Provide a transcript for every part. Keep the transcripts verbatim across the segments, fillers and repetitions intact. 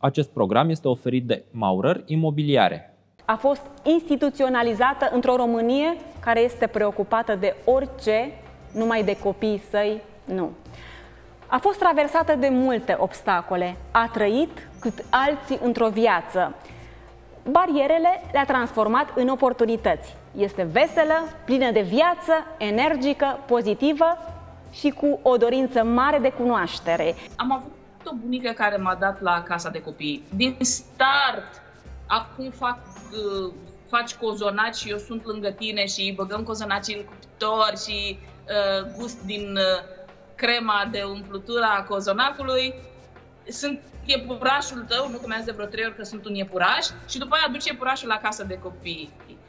Acest program este oferit de Maurer Imobiliare. A fost instituționalizată într-o Românie care este preocupată de orice, numai de copiii săi, nu. A fost traversată de multe obstacole, a trăit cât alții într-o viață. Barierele le-a transformat în oportunități. Este veselă, plină de viață, energică, pozitivă și cu o dorință mare de cunoaștere. Am avut o bunică care m-a dat la casa de copii. Din start, acum fac, uh, faci cozonaci și eu sunt lângă tine și băgăm cozonacii în cuptor și uh, gust din uh, crema de umplutură a cozonacului. Sunt iepurașul tău, nu cum de vreo trei ori că sunt un iepuraș, și după aia aduci iepurașul la casa de copii.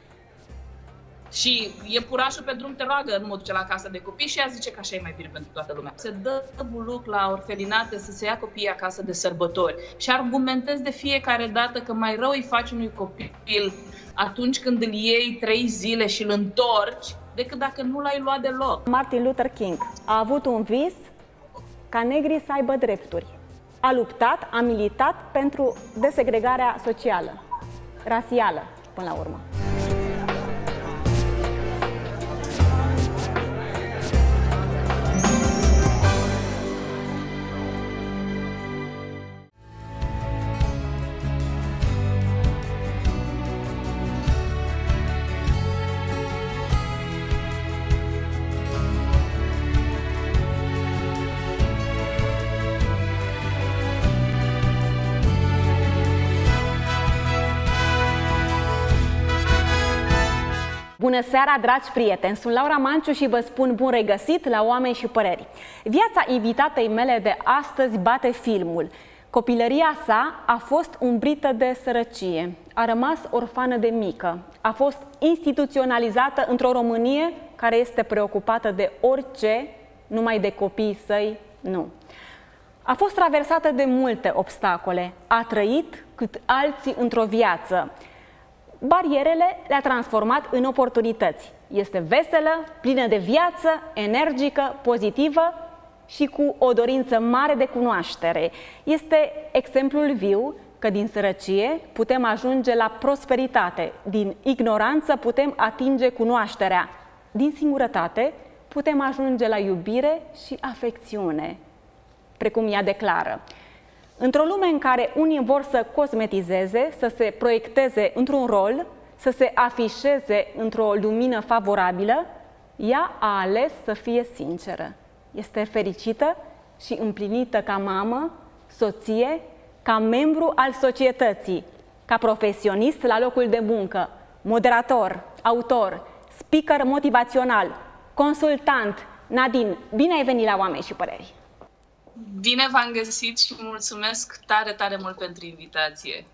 Și iepurașul pe drum te roagă, nu mă duce la casa de copii, și ea zice că așa e mai bine pentru toată lumea. Se dă buluc la orfelinate să se ia copiii acasă de sărbători și argumentez de fiecare dată că mai rău îi faci unui copil atunci când îl iei trei zile și îl întorci, decât dacă nu l-ai luat deloc. Martin Luther King a avut un vis ca negrii să aibă drepturi. A luptat, a militat pentru desegregarea socială, rasială, până la urmă. Bună seara, dragi prieteni! Sunt Laura Manciu și vă spun bun regăsit la Oameni și Păreri. Viața invitatei mele de astăzi bate filmul. Copilăria sa a fost umbrită de sărăcie, a rămas orfană de mică, a fost instituționalizată într-o Românie care este preocupată de orice, numai de copiii săi, nu. A fost traversată de multe obstacole, a trăit cât alții într-o viață. Barierele le-a transformat în oportunități. Este veselă, plină de viață, energică, pozitivă și cu o dorință mare de cunoaștere. Este exemplul viu că din sărăcie putem ajunge la prosperitate, din ignoranță putem atinge cunoașterea, din singurătate putem ajunge la iubire și afecțiune, precum ea declară. Într-o lume în care unii vor să cosmetizeze, să se proiecteze într-un rol, să se afișeze într-o lumină favorabilă, ea a ales să fie sinceră. Este fericită și împlinită ca mamă, soție, ca membru al societății, ca profesionist la locul de muncă, moderator, autor, speaker motivațional, consultant. Nadine, bine ai venit la Oameni și Păreri! Bine v-am găsit și mulțumesc tare, tare mult pentru invitație.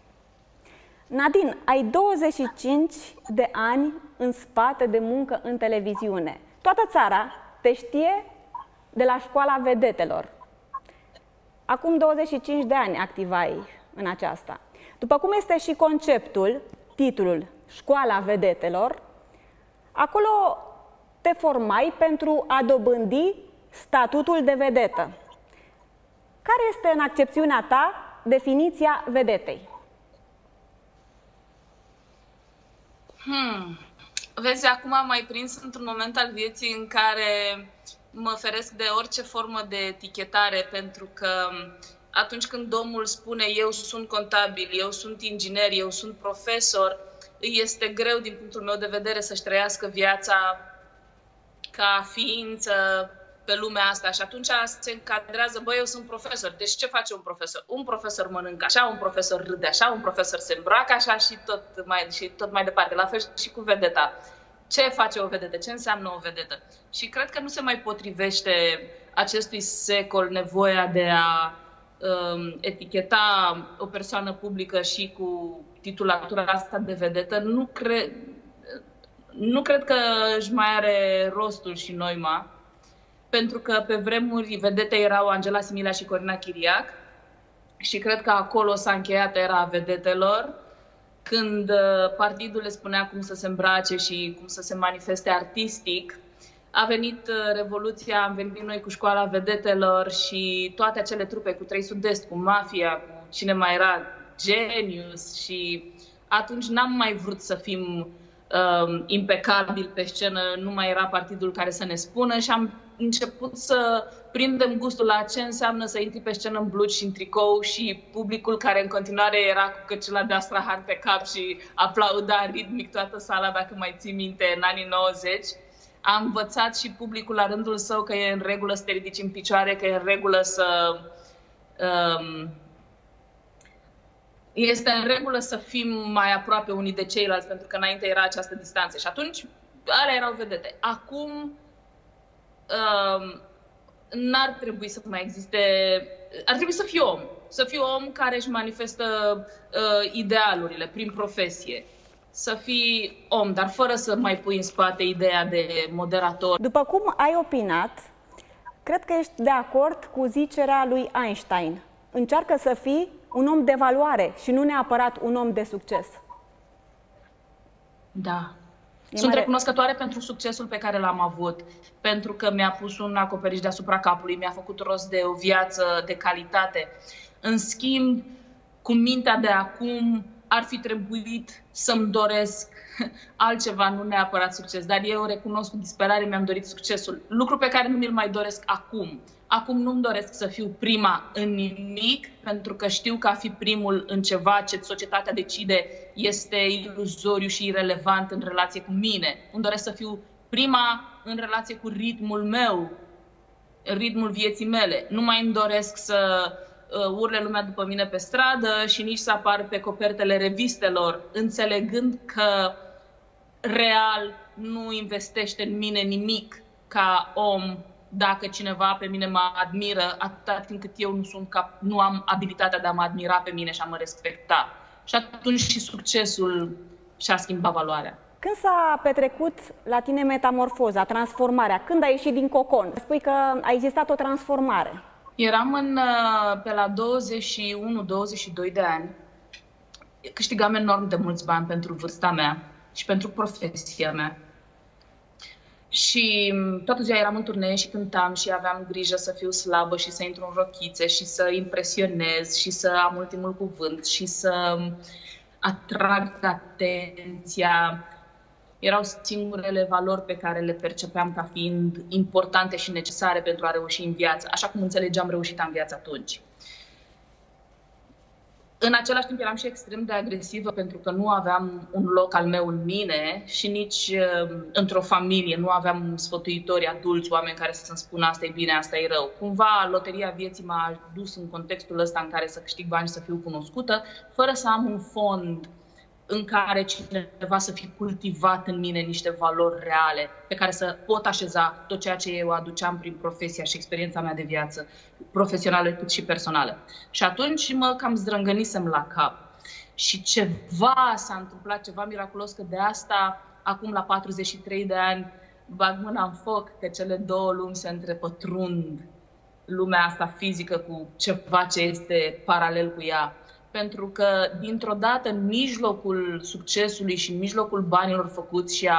Nadine, ai douăzeci și cinci de ani în spate de muncă în televiziune. Toată țara te știe de la Școala Vedetelor. Acum douăzeci și cinci de ani activai în aceasta. După cum este și conceptul, titlul Școala Vedetelor, acolo te formai pentru a dobândi statutul de vedetă. Care este, în accepțiunea ta, definiția vedetei? Hmm. Vezi, acum am mai prins într-un moment al vieții în care mă feresc de orice formă de etichetare, pentru că atunci când omul spune eu sunt contabil, eu sunt inginer, eu sunt profesor, îi este greu din punctul meu de vedere să-și trăiască viața ca ființă pe lumea asta, și atunci se încadrează, băi, eu sunt profesor. Deci ce face un profesor? Un profesor mănâncă așa, un profesor râde așa, un profesor se îmbracă așa și tot mai, și tot mai departe. La fel și cu vedeta. Ce face o vedetă? Ce înseamnă o vedetă? Și cred că nu se mai potrivește acestui secol nevoia de a um, eticheta o persoană publică și cu titulatura asta de vedetă. Nu cred, nu cred că își mai are rostul și noima. Pentru că pe vremuri vedete erau Angela Simila și Corina Chiriac și cred că acolo s-a încheiat era vedetelor, când partidul le spunea cum să se îmbrace și cum să se manifeste artistic. A venit Revoluția, am venit noi cu Școala Vedetelor și toate acele trupe, cu Trei Sud-Est, cu Mafia, cu cine mai era, Genius, și atunci n-am mai vrut să fim uh, impecabili pe scenă, nu mai era partidul care să ne spună și am început să prindem gustul la ce înseamnă să intri pe scenă în blugi și în tricou și publicul care în continuare era cu căciula de Astrahan pe cap și aplauda ritmic toată sala, dacă mai ții minte, în anii nouăzeci. Am învățat și publicul la rândul său că e în regulă să te ridici în picioare, că e în regulă să... Um, este în regulă să fim mai aproape unii de ceilalți, pentru că înainte era această distanță. Și atunci, alea erau vedete. Acum, um, n-ar trebui să mai existe... Ar trebui să fii om. Să fii om care își manifestă uh, idealurile prin profesie. Să fii om, dar fără să mai pui în spate ideea de moderator. După cum ai opinat, cred că ești de acord cu zicerea lui Einstein. Încearcă să fii un om de valoare și nu neapărat un om de succes. Da. E Sunt mare... recunoscătoare pentru succesul pe care l-am avut, pentru că mi-a pus un acoperiș deasupra capului, mi-a făcut rost de o viață de calitate. În schimb, cu mintea de acum, ar fi trebuit să-mi doresc altceva, nu neapărat succes. Dar eu recunosc cu disperare, mi-am dorit succesul. Lucru pe care nu mi-l mai doresc acum. Acum nu-mi doresc să fiu prima în nimic, pentru că știu că a fi primul în ceva ce societatea decide este iluzoriu și irelevant în relație cu mine. Îmi doresc să fiu prima în relație cu ritmul meu, ritmul vieții mele. Nu mai îmi doresc să uh, urle lumea după mine pe stradă și nici să apar pe copertele revistelor, înțelegând că real nu investește în mine nimic ca om dacă cineva pe mine mă admiră, atâta timp cât eu nu, sunt cap, nu am abilitatea de a mă admira pe mine și a mă respecta. Și atunci și succesul și-a schimbat valoarea. Când s-a petrecut la tine metamorfoza, transformarea? Când ai ieșit din cocon? Spui că a existat o transformare. Eram în, pe la douăzeci și unu douăzeci și doi de ani. Câștigam enorm de mulți bani pentru vârsta mea și pentru profesia mea. Și toată ziua eram în turnee și cântam și aveam grijă să fiu slabă și să intru în rochițe și să impresionez și să am ultimul cuvânt și să atrag atenția. Erau singurele valori pe care le percepeam ca fiind importante și necesare pentru a reuși în viață, așa cum înțelegeam reușita în viață atunci. În același timp eram și extrem de agresivă pentru că nu aveam un loc al meu în mine și nici uh, într-o familie nu aveam sfătuitori adulți, oameni care să-mi spună asta e bine, asta e rău. Cumva loteria vieții m-a dus în contextul ăsta în care să câștig bani și să fiu cunoscută, fără să am un fond în care cineva să fi cultivat în mine niște valori reale pe care să pot așeza tot ceea ce eu aduceam prin profesia și experiența mea de viață, profesională cât și personală. Și atunci mă cam zdrângănisem la cap. Și ceva s-a întâmplat, ceva miraculos, că de asta, acum la patruzeci și trei de ani, bag mâna în foc că cele două lumi se întrepătrund, lumea asta fizică cu ceva ce este paralel cu ea. Pentru că, dintr-o dată, în mijlocul succesului și în mijlocul banilor făcuți și a,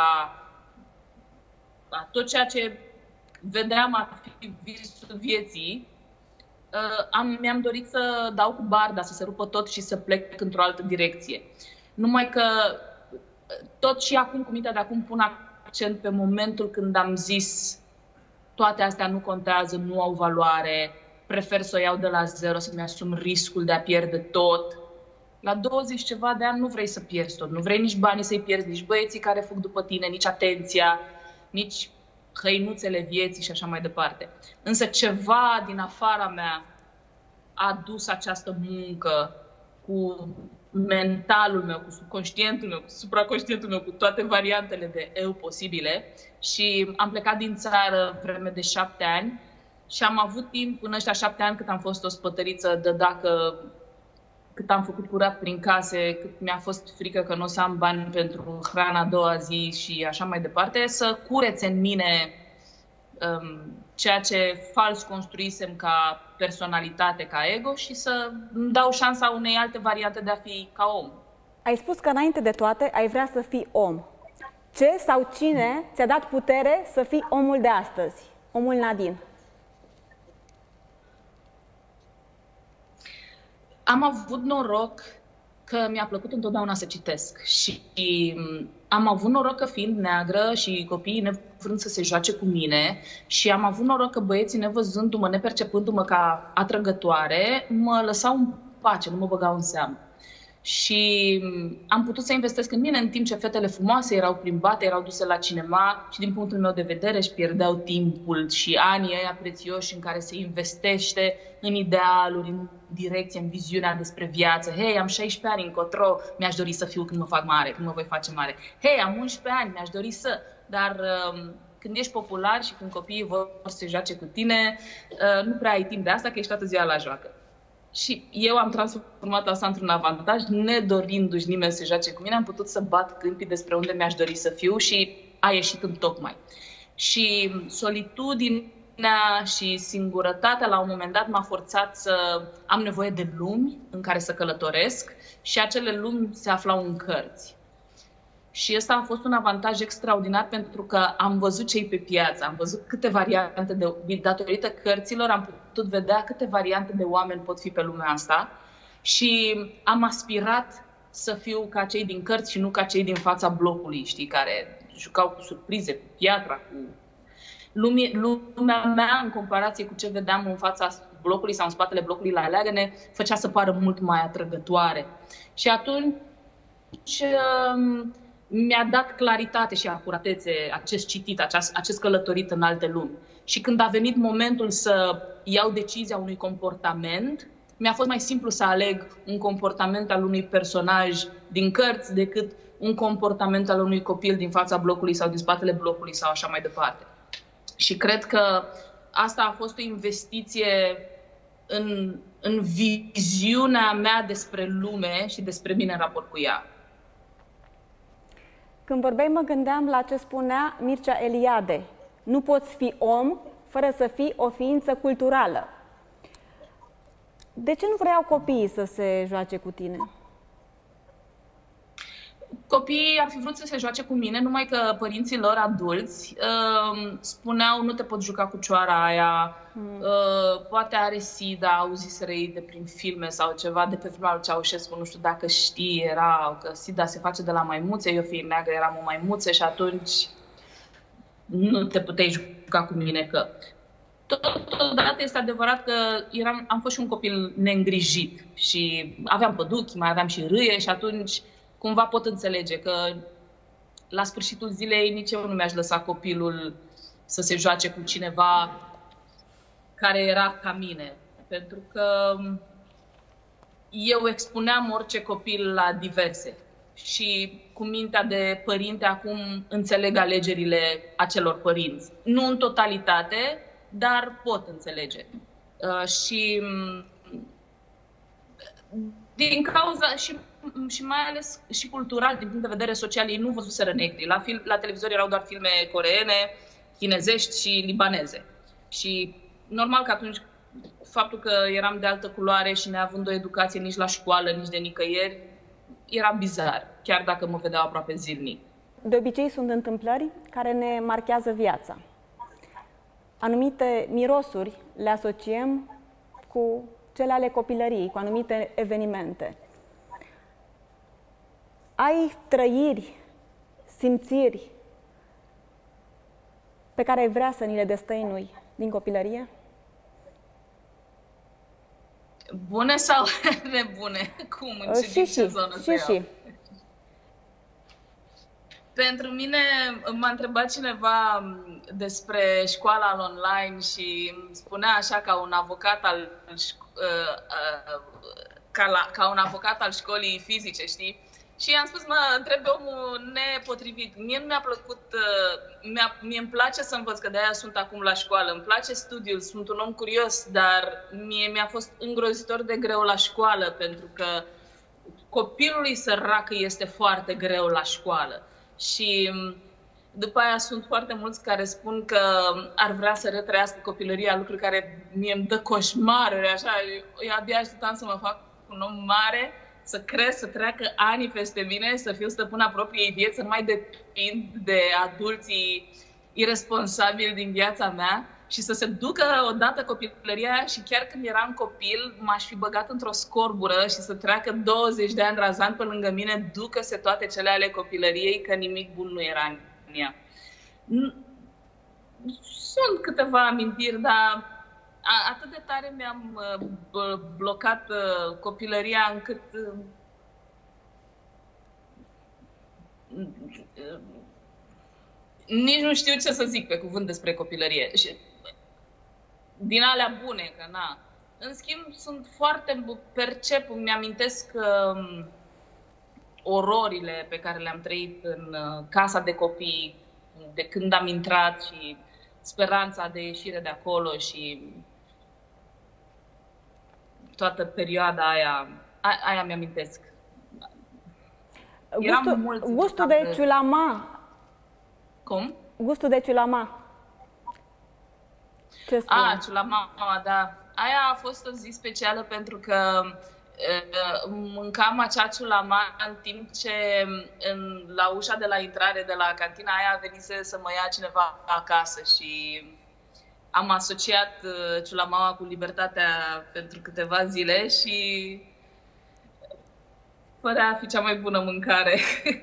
a tot ceea ce vedeam a fi visul vieții, uh, am, mi-am dorit să dau cu barda, să se rupă tot și să plec într-o altă direcție. Numai că tot și acum, cu mintea de acum, pun accent pe momentul când am zis toate astea nu contează, nu au valoare, prefer să o iau de la zero, să-mi asum riscul de a pierde tot. La douăzeci ceva de ani nu vrei să pierzi tot, nu vrei nici banii să-i pierzi, nici băieții care fug după tine, nici atenția, nici hăinuțele vieții și așa mai departe. Însă ceva din afara mea a dus această muncă cu mentalul meu, cu subconștientul meu, cu supraconștientul meu, cu toate variantele de eu posibile și am plecat din țară vreme de șapte ani. Și am avut timp în ăștia șapte ani cât am fost o spătăriță de dacă, cât am făcut curat prin case, cât mi-a fost frică că nu o să am bani pentru hrana a doua zi și așa mai departe, să curețe în mine um, ceea ce fals construisem ca personalitate, ca ego și să îmi dau șansa unei alte variante de a fi ca om. Ai spus că înainte de toate ai vrea să fii om. Ce sau cine ți-a dat putere să fii omul de astăzi, omul Nadine? am avut noroc că mi-a plăcut întotdeauna să citesc și am avut noroc că fiind neagră și copiii nevrând să se joace cu mine și am avut noroc că băieții nevăzându-mă, nepercepându-mă ca atrăgătoare, mă lăsau în pace, nu mă băgau în seamă. Și am putut să investesc în mine în timp ce fetele frumoase erau plimbate, erau duse la cinema și din punctul meu de vedere își pierdeau timpul și anii ăia prețioși în care se investește în idealuri, în direcție, în viziunea despre viață. Hei, am șaisprezece ani încotro, mi-aș dori să fiu când mă fac mare, când mă voi face mare. Hei, am unsprezece ani, mi-aș dori să... Dar um, când ești popular și când copiii vor să se joace cu tine, uh, nu prea ai timp de asta, că ești toată ziua la joacă. Și eu am transformat asta într-un avantaj, nedorindu-și nimeni să se joace cu mine, am putut să bat câmpii despre unde mi-aș dori să fiu și a ieșit în tocmai. Și solitudinea și singurătatea la un moment dat m-a forțat să am nevoie de lumi în care să călătoresc și acele lumi se aflau în cărți. Și ăsta a fost un avantaj extraordinar pentru că am văzut ce-i pe piață, am văzut câte variante de... Datorită cărților am putut vedea câte variante de oameni pot fi pe lumea asta și am aspirat să fiu ca cei din cărți și nu ca cei din fața blocului, știi, care jucau cu surprize, cu piatra, cu... Lumea, lumea mea, în comparație cu ce vedeam în fața blocului sau în spatele blocului la Leagăne, făcea să pară mult mai atrăgătoare. Și atunci... mi-a dat claritate și acuratețe acest citit, acest, acest călătorit în alte lumi. Și când a venit momentul să iau decizia unui comportament, mi-a fost mai simplu să aleg un comportament al unui personaj din cărți decât un comportament al unui copil din fața blocului sau din spatele blocului sau așa mai departe. Și cred că asta a fost o investiție în, în viziunea mea despre lume și despre mine în raport cu ea. Când vorbeai, mă gândeam la ce spunea Mircea Eliade. Nu poți fi om fără să fii o ființă culturală. De ce nu vreau copiii să se joace cu tine? Copiii ar fi vrut să se joace cu mine, numai că părinții lor adulți uh, spuneau nu te poți juca cu cioara aia, hmm. uh, poate are SIDA, auziseră ei de prin filme sau ceva, de pe filmul lui Ceaușescu, nu știu dacă știi, era că SIDA se face de la maimuțe, eu fiind neagră eram o maimuță și atunci nu te puteai juca cu mine că... Totodată este adevărat că eram, am fost și un copil neîngrijit și aveam păduchi, mai aveam și râie și atunci cumva pot înțelege că la sfârșitul zilei nici eu nu mi-aș lăsa copilul să se joace cu cineva care era ca mine. Pentru că eu expuneam orice copil la diverse. Și cu mintea de părinte acum înțeleg alegerile acelor părinți. Nu în totalitate, dar pot înțelege. Uh, și din cauza și, și mai ales și cultural, din punct de vedere social, ei nu văzuseră negri. La, film, la televizor erau doar filme coreene, chinezești și libaneze. Și normal că atunci faptul că eram de altă culoare și neavând o educație nici la școală, nici de nicăieri, era bizar, chiar dacă mă vedeau aproape zilnic. De obicei sunt întâmplări care ne marchează viața. Anumite mirosuri le asociem cu cele ale copilăriei, cu anumite evenimente. Ai trăiri, simțiri pe care ai vrea să ni le destăinui din copilărie? Bune sau nebune? Cum? În ce, și, și, zonă și, și. Pentru mine m-a întrebat cineva despre școala online și spunea așa ca un avocat al ca, la, ca un avocat al școlii fizice, știi? Și i-am spus, mă, întreb omul nepotrivit. Mie nu mi-a plăcut, mi-a, mie îmi place să învăț, că de-aia sunt acum la școală. Îmi place studiul, sunt un om curios, dar mie mi-a fost îngrozitor de greu la școală, pentru că copilului sărac este foarte greu la școală. Și după aia sunt foarte mulți care spun că ar vrea să retrăiască copilăria, lucruri care mie îmi dă coșmaruri, așa. Eu abia așteptam să mă fac un om mare, să cresc, să treacă ani peste mine, să fiu stăpâna propriei vieți, să nu mai depind de adulții irresponsabili din viața mea. și să se ducă odată copilăria aia și chiar când eram copil m-aș fi băgat într-o scorbură și să treacă douăzeci de ani razant pe lângă mine, ducă-se toate cele ale copilăriei, că nimic bun nu era în ea. Sunt câteva amintiri, dar atât de tare mi-am blocat copilăria încât nici nu știu ce să zic pe cuvânt despre copilărie. Din alea bune, că na. În schimb, sunt foarte percep, mi-amintesc um, ororile pe care le-am trăit în uh, casa de copii, de când am intrat și speranța de ieșire de acolo și toată perioada aia, a, aia mi-amintesc. Gustul, gustul de ciulama. Cum? Gustul de ciulama. Ce spune? A, ciulama, da. Aia a fost o zi specială pentru că uh, mâncam acea ciulama în timp ce în, la ușa de la intrare de la cantina aia venise să mă ia cineva acasă și am asociat uh, ciulamaua cu libertatea pentru câteva zile și părea a fi cea mai bună mâncare.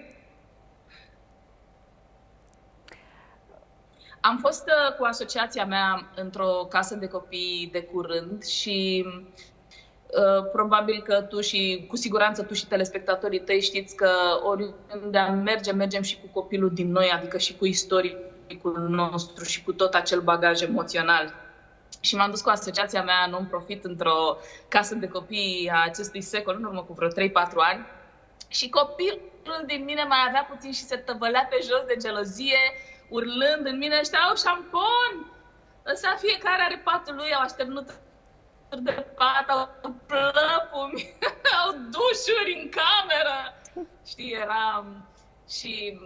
Am fost uh, cu asociația mea într-o casă de copii de curând și uh, probabil că tu și, cu siguranță tu și telespectatorii tăi știți că oriunde mergem, mergem și cu copilul din noi, adică și cu istoricul nostru și cu tot acel bagaj emoțional. Și m-am dus cu asociația mea non-profit într-o casă de copii a acestui secol, în urmă cu vreo trei patru ani. Și copilul din mine mai avea puțin și se tăvălea pe jos de gelozie, urlând în mine, ăștia au șampon! Ăsta fiecare are patul lui, au așternut de pat, au plăpumi, au dușuri în cameră. Știi, era... Și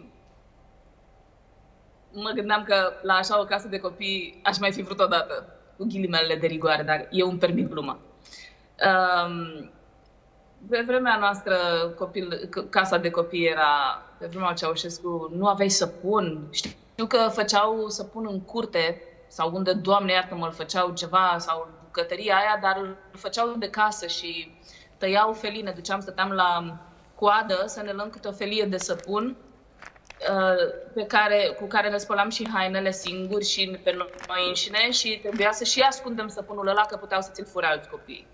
mă gândeam că la așa o casă de copii aș mai fi vrut odată, cu ghilimele de rigoare, dar eu îmi permit gluma. Um, pe vremea noastră, copil, casa de copii era, pe vremea lui Ceaușescu, nu aveai săpun. Știu că făceau săpun în curte, sau unde, Doamne iartă-mă, îl făceau ceva, sau bucătăria aia, dar îl făceau de casă și tăiau felii. Ne duceam, stăteam la coadă să ne luăm câte o felie de săpun, pe care, cu care ne spălam și hainele singuri și pe noi înșine și trebuia să și ascundem săpunul ăla, că puteau să ți-l fure alți copii.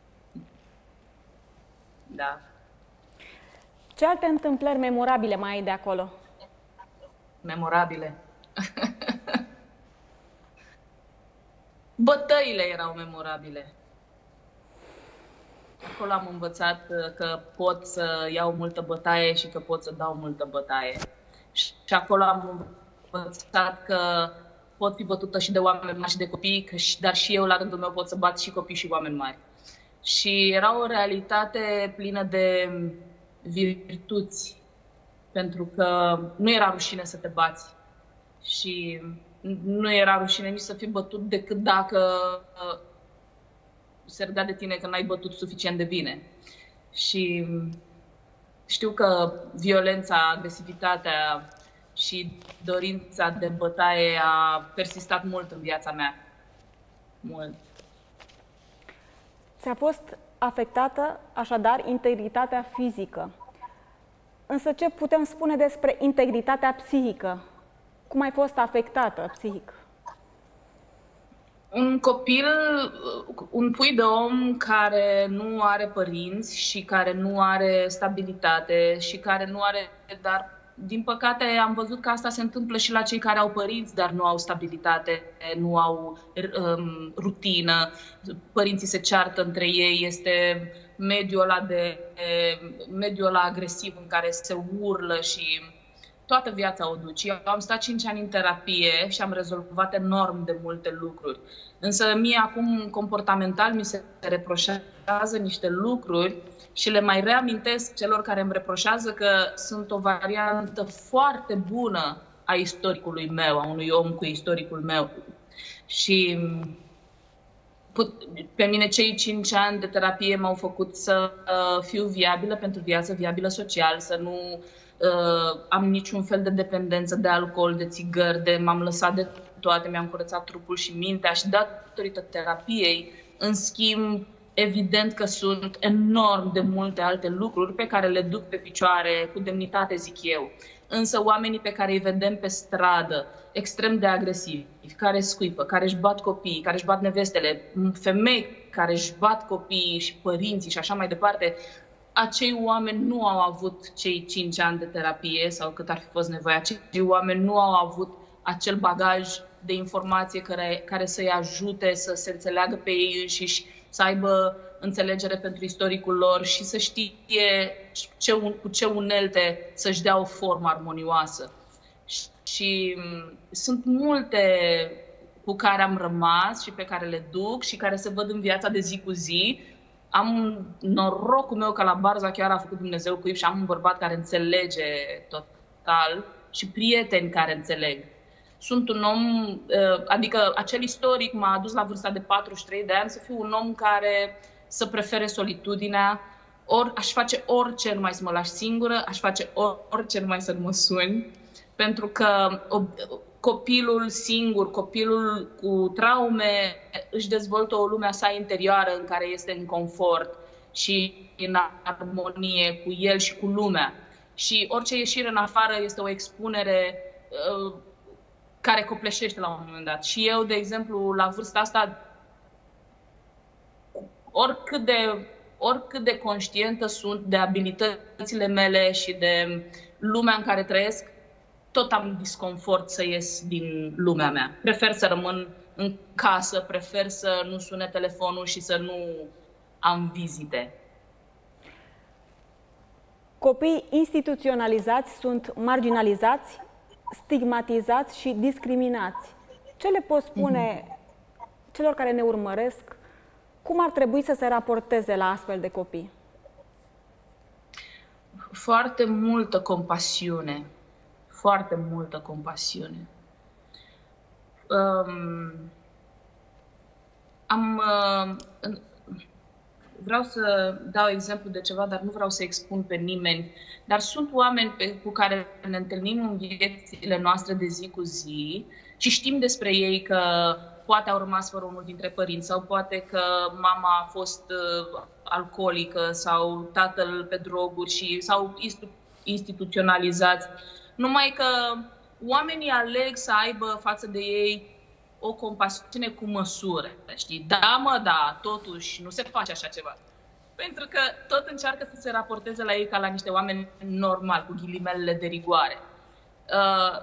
Da. Ce alte întâmplări memorabile mai ai de acolo? Memorabile? Bătăile erau memorabile. Acolo am învățat că pot să iau multă bătaie și că pot să dau multă bătaie. Și acolo am învățat că pot fi bătută și de oameni mari și de copii, dar și eu la rândul meu pot să bat și copii și oameni mari. Și era o realitate plină de virtuți, pentru că nu era rușine să te bați și nu era rușine nici să fii bătut decât dacă se râdea de tine că n-ai bătut suficient de bine. Și știu că violența, agresivitatea și dorința de bătaie a persistat mult în viața mea. Mult. Ți-a fost afectată, așadar, integritatea fizică. Însă ce putem spune despre integritatea psihică? Cum ai fost afectată psihic? Un copil, un pui de om care nu are părinți și care nu are stabilitate și care nu are, dar din păcate am văzut că asta se întâmplă și la cei care au părinți, dar nu au stabilitate, nu au um, rutină, părinții se ceartă între ei, este mediul ăla, de, mediul ăla agresiv în care se urlă și toată viața o duci. Eu am stat cinci ani în terapie și am rezolvat enorm de multe lucruri. Însă mie acum, comportamental, mi se reproșează niște lucruri și le mai reamintesc celor care îmi reproșează că sunt o variantă foarte bună a istoricului meu, a unui om cu istoricul meu. Și pe mine cei cinci ani de terapie m-au făcut să fiu viabilă pentru viață, viabilă social, să nu uh, am niciun fel de dependență de alcool, de țigări, de m-am lăsat de toate, mi-am curățat trupul și mintea și datorită terapiei, în schimb, evident că sunt enorm de multe alte lucruri pe care le duc pe picioare cu demnitate, zic eu. Însă oamenii pe care îi vedem pe stradă, extrem de agresivi, care scuipă, care își bat copiii, care își bat nevestele, femei care își bat copiii și părinții și așa mai departe, acei oameni nu au avut cei cinci ani de terapie sau cât ar fi fost nevoie. Acei oameni nu au avut acel bagaj de informație care, care să-i ajute să se înțeleagă pe ei înșiși, să aibă înțelegere pentru istoricul lor și să știe ce, cu ce unelte să-și dea o formă armonioasă. Și, și sunt multe cu care am rămas și pe care le duc și care se văd în viața de zi cu zi. Am norocul meu că la Barza chiar a făcut Dumnezeu cuib și am un bărbat care înțelege total și prieteni care înțeleg. Sunt un om, adică acel istoric m-a adus la vârsta de patruzeci și trei de ani să fiu un om care să prefere solitudinea, ori aș face orice numai să mă lași singură, aș face orice numai să nu mă suni, pentru că copilul singur, copilul cu traume își dezvoltă o lume a sa interioară în care este în confort și în armonie cu el și cu lumea. Și orice ieșire în afară este o expunere uh, care copleșește la un moment dat. Și eu, de exemplu, la vârsta asta, oricât de, oricât de conștientă sunt de abilitățile mele și de lumea în care trăiesc, tot am disconfort să ies din lumea mea. Prefer să rămân în casă, prefer să nu sune telefonul și să nu am vizite. Copiii instituționalizați sunt marginalizați, stigmatizați și discriminați. Ce le poți spune mm-hmm. celor care ne urmăresc? Cum ar trebui să se raporteze la astfel de copii? Foarte multă compasiune. Foarte multă compasiune. Um, am, uh, vreau să dau exemplu de ceva, dar nu vreau să expun pe nimeni. Dar sunt oameni pe, cu care ne întâlnim în viețile noastre de zi cu zi și știm despre ei că poate au rămas fără unul dintre părinți sau poate că mama a fost uh, alcoolică sau tatăl pe droguri și s-au instituționalizați. Numai că oamenii aleg să aibă față de ei o compasiune cu măsură. Știi? Da, mă, da, totuși nu se face așa ceva. Pentru că tot încearcă să se raporteze la ei ca la niște oameni normali, cu ghilimelele de rigoare. Uh,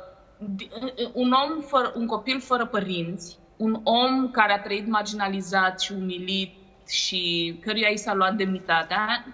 un om, fără, un copil fără părinți, un om care a trăit marginalizat și umilit și căruia i s-a luat demnitatea,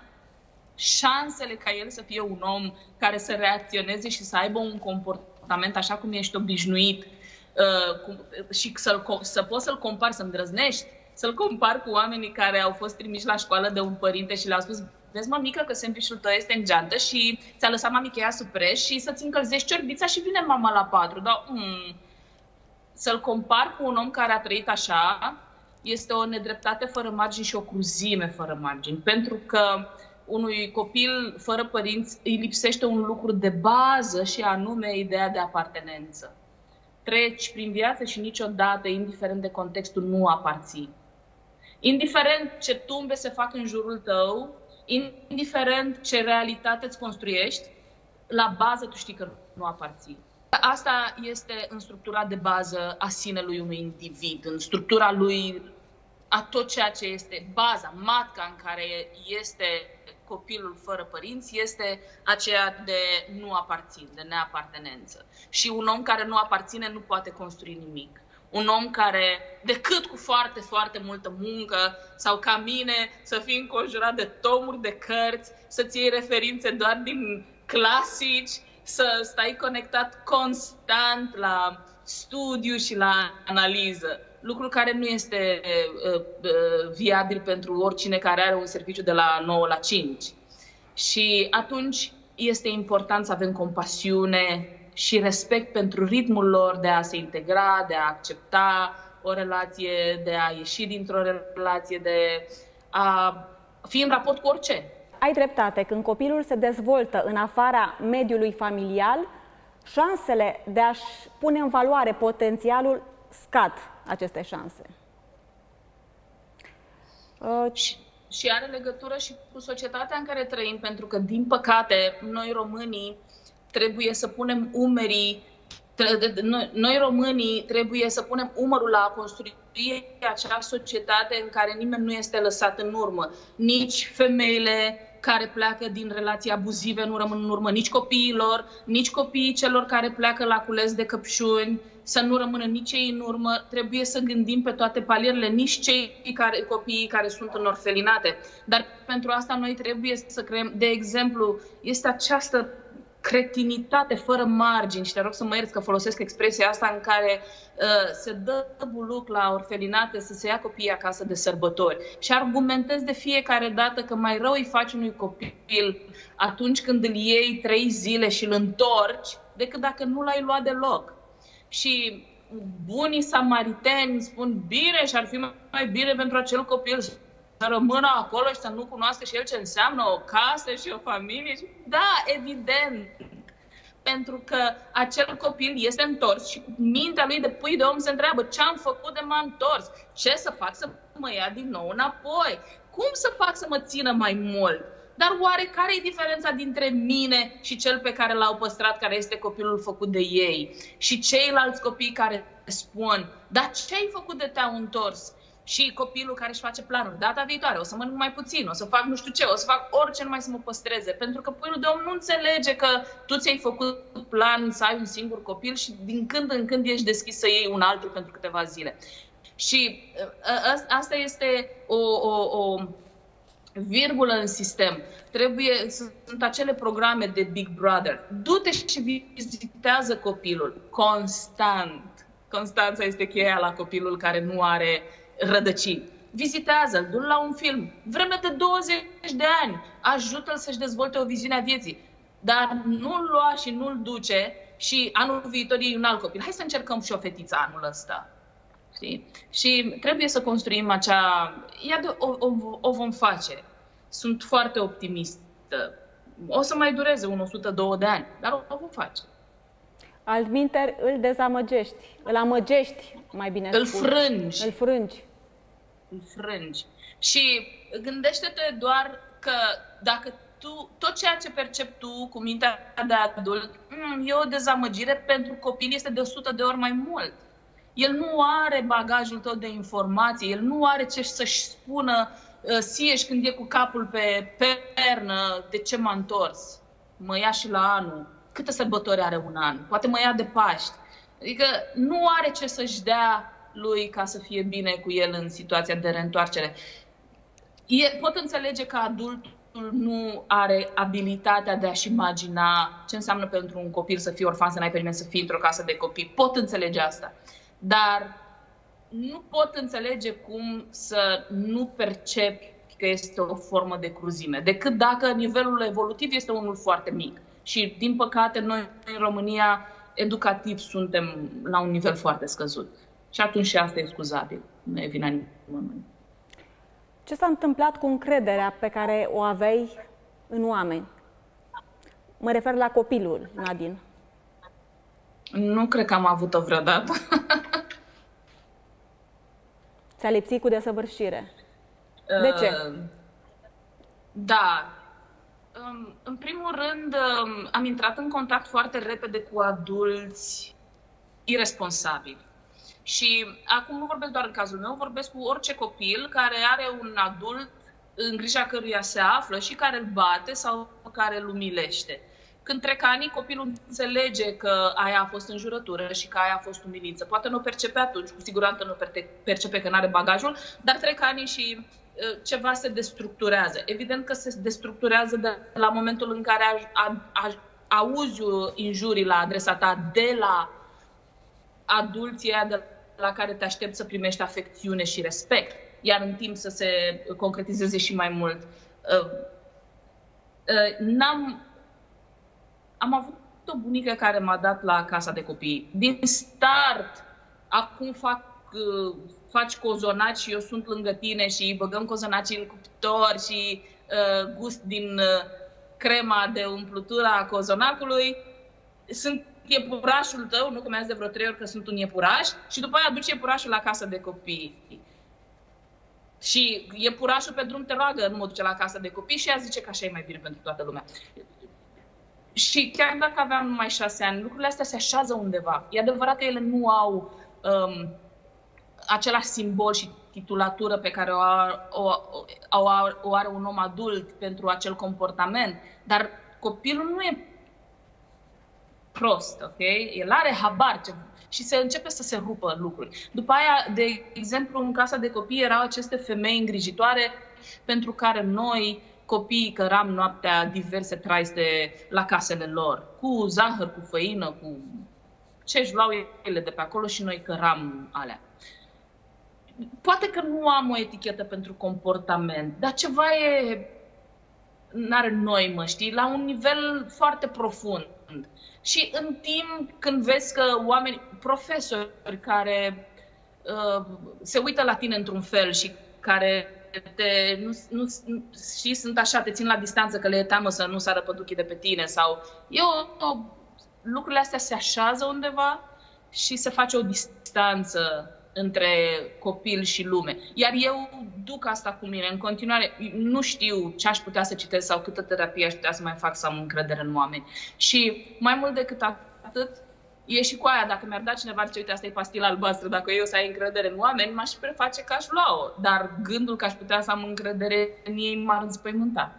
șansele ca el să fie un om care să reacționeze și să aibă un comportament așa cum ești obișnuit uh, cu, și să, să poți să-l compari, să îndrăznești, să-l compari cu oamenii care au fost trimiși la școală de un părinte și le-au spus: vezi, mămică, că sandwich-ul tău este în geantă și ți-a lăsat mami cheia sub preș și să-ți încălzești ciorbița și vine mama la patru. Dar, mm, să-l compari cu un om care a trăit așa este o nedreptate fără margini și o cruzime fără margini. Pentru că unui copil fără părinți îi lipsește un lucru de bază și anume ideea de apartenență. Treci prin viață și niciodată, indiferent de contextul, nu aparții. Indiferent ce tumbe se fac în jurul tău, indiferent ce realitate îți construiești, la bază tu știi că nu aparții. Asta este în structura de bază a sinelui unui individ, în structura lui, a tot ceea ce este baza, matca în care este copilul fără părinți, este aceea de nu aparțin, de neapartenență. Și un om care nu aparține nu poate construi nimic. Un om care, decât cu foarte, foarte multă muncă, sau ca mine, să fii înconjurat de tomuri de cărți, să-ți iei referințe doar din clasici, să stai conectat constant la studiu și la analiză. Lucru care nu este uh, uh, viabil pentru oricine care are un serviciu de la nouă la cinci. Și atunci este important să avem compasiune și respect pentru ritmul lor de a se integra, de a accepta o relație, de a ieși dintr-o relație, de a fi în raport cu orice. Ai dreptate, când copilul se dezvoltă în afara mediului familial, șansele de a-și pune în valoare potențialul scad aceste șanse. Uh, și, și are legătură și cu societatea în care trăim, pentru că, din păcate, noi românii trebuie să punem umerii, noi, noi românii trebuie să punem umărul la a construi acea societate în care nimeni nu este lăsat în urmă. Nici femeile care pleacă din relații abuzive nu rămân în urmă, nici copiilor, nici copiii celor care pleacă la cules de căpșuni, să nu rămână nici ei în urmă. Trebuie să gândim pe toate palierele, nici cei care, copiii care sunt în orfelinate. Dar pentru asta noi trebuie să creăm, de exemplu, este această cretinitate fără margini, și te rog să mă ierți că folosesc expresia asta, în care uh, se dă buluc la orfelinate să se ia copiii acasă de sărbători. Și argumentez de fiecare dată că mai rău îi faci unui copil atunci când îl iei trei zile și îl întorci, decât dacă nu l-ai luat deloc. Și bunii samariteni spun, bine, și ar fi mai bine pentru acel copil să rămână acolo și să nu cunoască și el ce înseamnă o casă și o familie. Da, evident. Pentru că acel copil este întors și cu mintea lui de pui de om se întreabă, ce am făcut de m-am întors? Ce să fac să mă ia din nou înapoi? Cum să fac să mă țină mai mult? Dar oare care e diferența dintre mine și cel pe care l-au păstrat, care este copilul făcut de ei? Și ceilalți copii care spun, dar ce ai făcut de te-au întors? Și copilul care își face planuri, data viitoare o să mănânc mai puțin, o să fac nu știu ce, o să fac orice numai să mă păstreze. Pentru că puiul de om nu înțelege că tu ți-ai făcut plan să ai un singur copil și din când în când ești deschis să iei un altul pentru câteva zile. Și asta este o, o, o virgulă în sistem. Trebuie, sunt acele programe de Big Brother. Du-te și vizitează copilul constant. Constanța este cheia la copilul care nu are rădăcini. Vizitează-l, du-l la un film. Vreme de douăzeci de ani. Ajută-l să-și dezvolte o viziune a vieții. Dar nu-l lua și nu-l duce și anul viitor e un alt copil. Hai să încercăm și o fetiță anul ăsta. Știi? Și trebuie să construim acea... Iată, o, o, o vom face. Sunt foarte optimistă. O să mai dureze un o sută doi de ani, dar o, o vom face. Altminteri îl dezamăgești, îl amăgești, mai bine Îl spus. frângi. Îl frângi. Îl frângi. Și gândește-te doar că dacă tu, tot ceea ce percepi tu cu mintea de adult, e o dezamăgire, pentru copil este de o sută de ori mai mult. El nu are bagajul tău de informații, el nu are ce să-și spună uh, sieși când e cu capul pe pernă, de ce m-a întors, mă ia și la anul. Câte sărbători are un an? Poate mă ia de Paști. Adică nu are ce să-și dea lui ca să fie bine cu el în situația de reîntoarcere. E, pot înțelege că adultul nu are abilitatea de a-și imagina ce înseamnă pentru un copil să fii orfan, să n-ai pe nimeni, să fii într-o casă de copii. Pot înțelege asta. Dar nu pot înțelege cum să nu percepi că este o formă de cruzime, decât dacă nivelul evolutiv este unul foarte mic. Și, din păcate, noi în România, educativ, suntem la un nivel foarte scăzut. Și atunci și asta e scuzabil. Nu e vina nimănui. Ce s-a întâmplat cu încrederea pe care o aveai în oameni? Mă refer la copilul, Nadine. Nu cred că am avut-o vreodată. Ți-a lipsit cu desăvârșire. De ce? Da. În primul rând, am intrat în contact foarte repede cu adulți irresponsabili. Și acum nu vorbesc doar în cazul meu, vorbesc cu orice copil care are un adult în grija căruia se află și care îl bate sau care îl umilește. Când trec ani, copilul înțelege că aia a fost înjurătură și că aia a fost umilință. Poate nu o percepe atunci, cu siguranță nu percepe că nu are bagajul, dar trec ani și ceva se destructurează. Evident că se destructurează de la momentul în care a, a, a, auzi injurii la adresa ta de la adulții aia de la care te aștepți să primești afecțiune și respect, iar în timp să se concretizeze și mai mult. N-am, am avut o bunică care m-a dat la casa de copii. Din start, acum fac, faci cozonaci și eu sunt lângă tine și băgăm cozonacii în cuptor și uh, gust din uh, crema de umplutură a cozonacului. Sunt iepurașul tău, nu cum de vreo trei ori că sunt un iepuraș, și după aia duci iepurașul la casă de copii. Și iepurașul pe drum te roagă, nu mă duce la casă de copii, și ea zice că așa e mai bine pentru toată lumea. Și chiar dacă aveam numai șase ani, lucrurile astea se așează undeva. E adevărat că ele nu au um, același simbol și titulatură pe care o, o, o, o are un om adult pentru acel comportament, dar copilul nu e prost, ok? El are habar ce... și se începe să se rupă lucruri. După aia, de exemplu, în casa de copii erau aceste femei îngrijitoare pentru care noi, copiii, căram noaptea diverse traiste la casele lor, cu zahăr, cu făină, cu ce-și luau ele de pe acolo și noi căram alea. Poate că nu am o etichetă pentru comportament, dar ceva e... n-are noimă, știi? La un nivel foarte profund. Și în timp, când vezi că oameni, profesori care uh, se uită la tine într-un fel și care te, nu, nu, și sunt așa, te țin la distanță că le e teamă să nu sară păduchii de pe tine sau... Eu, o, lucrurile astea se așează undeva și se face o distanță între copil și lume. Iar eu duc asta cu mine în continuare. Nu știu ce aș putea să citesc sau câtă terapie aș putea să mai fac să am încredere în oameni. Și mai mult decât atât, e și cu aia. Dacă mi-ar da cineva, zice, uite, asta e pastila albastră, dacă eu să ai încredere în oameni, m-aș preface că aș lua-o. Dar gândul că aș putea să am încredere în ei m-ar înspăimânta.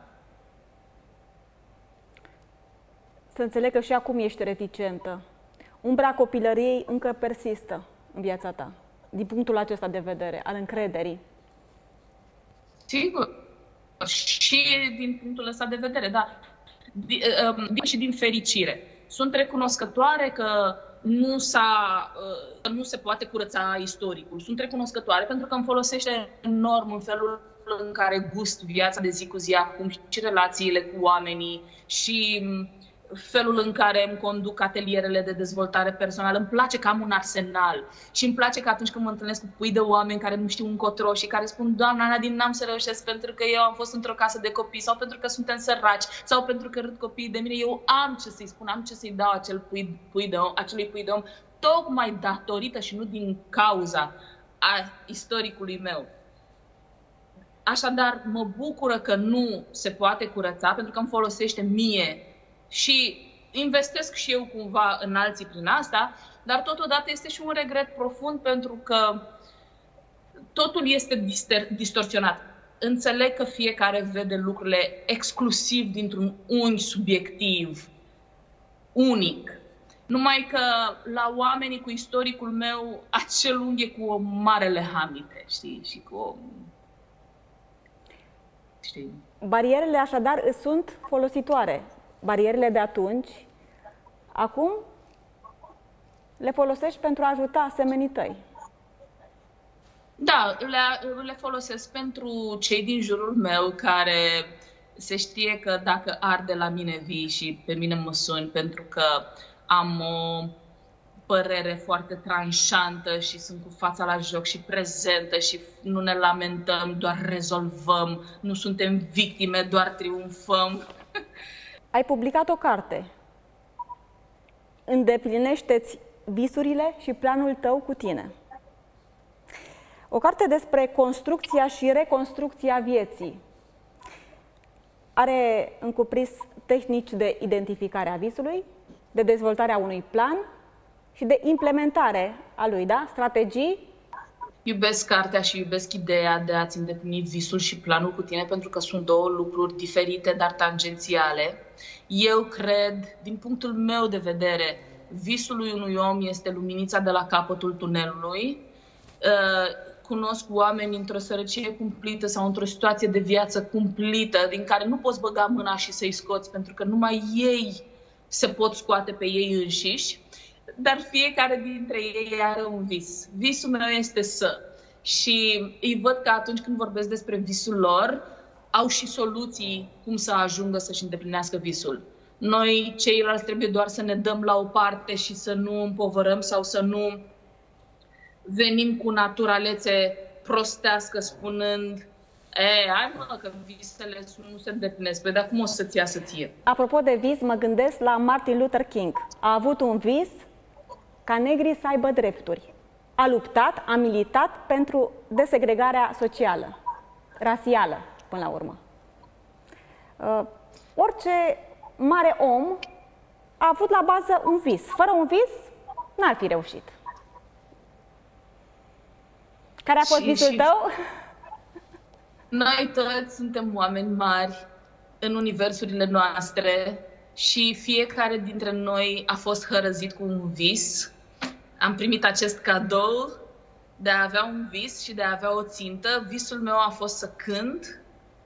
Să înțeleg că și acum ești reticentă. Umbra copilăriei încă persistă în viața ta, din punctul acesta de vedere, al încrederii. Sigur. Și din punctul ăsta de vedere, da. Din, și din fericire. Sunt recunoscătoare că nu, s-a, nu se poate curăța istoricul. Sunt recunoscătoare pentru că îmi folosește enorm în felul în care gust viața de zi cu zi acum și relațiile cu oamenii și felul în care îmi conduc atelierele de dezvoltare personală. Îmi place că am un arsenal și îmi place că atunci când mă întâlnesc cu pui de oameni care nu știu încotro și care spun, Doamna Nadine, n-am să reușesc pentru că eu am fost într-o casă de copii sau pentru că suntem săraci sau pentru că râd copiii de mine, eu am ce să-i spun, am ce să-i dau acel pui, pui de om, acelui pui de om, tocmai datorită și nu din cauza a istoricului meu. Așadar, mă bucură că nu se poate curăța pentru că îmi folosește mie și investesc și eu cumva în alții prin asta, dar totodată este și un regret profund pentru că totul este distorsionat. Înțeleg că fiecare vede lucrurile exclusiv dintr-un unghi subiectiv, unic. Numai că la oamenii cu istoricul meu, acel unghi e cu o mare lehamite, știi? Și cu o... știi? Barierele așadar îți sunt folositoare. Barierele de atunci, acum le folosești pentru a ajuta asemenii tăi. Da, le, le folosesc pentru cei din jurul meu care se știe că dacă arde la mine vii și pe mine mă suni pentru că am o părere foarte tranșantă și sunt cu fața la joc și prezentă și nu ne lamentăm, doar rezolvăm, nu suntem victime, doar triumfăm. Ai publicat o carte. Îndeplinește-ți visurile și planul tău cu tine. O carte despre construcția și reconstrucția vieții. Are în cuprins tehnici de identificare a visului, de dezvoltare a unui plan și de implementare a lui, da? Strategii. Iubesc cartea și iubesc ideea de a-ți îndeplini visul și planul cu tine, pentru că sunt două lucruri diferite, dar tangențiale. Eu cred, din punctul meu de vedere, visul unui om este luminița de la capătul tunelului. Cunosc oameni într-o sărăcie cumplită sau într-o situație de viață cumplită, din care nu poți băga mâna și să-i scoți, pentru că numai ei se pot scoate pe ei înșiși. Dar fiecare dintre ei are un vis. Visul meu este să. Și îi văd că atunci când vorbesc despre visul lor, au și soluții cum să ajungă să-și îndeplinească visul. Noi, ceilalți, trebuie doar să ne dăm la o parte și să nu împovărăm sau să nu venim cu naturalețe prostească spunând E, hai mă, că visele nu se îndeplinesc. Păi, dar cum o să-ți iasă ție? Apropo de vis, mă gândesc la Martin Luther King. A avut un vis ca negrii să aibă drepturi. A luptat, a militat pentru desegregarea socială, rasială, până la urmă. Uh, orice mare om a avut la bază un vis. Fără un vis, n-ar fi reușit. Care a fost și, visul și... tău? Noi toți suntem oameni mari în universurile noastre și fiecare dintre noi a fost hărăzit cu un vis. Am primit acest cadou de a avea un vis și de a avea o țintă. Visul meu a fost să cânt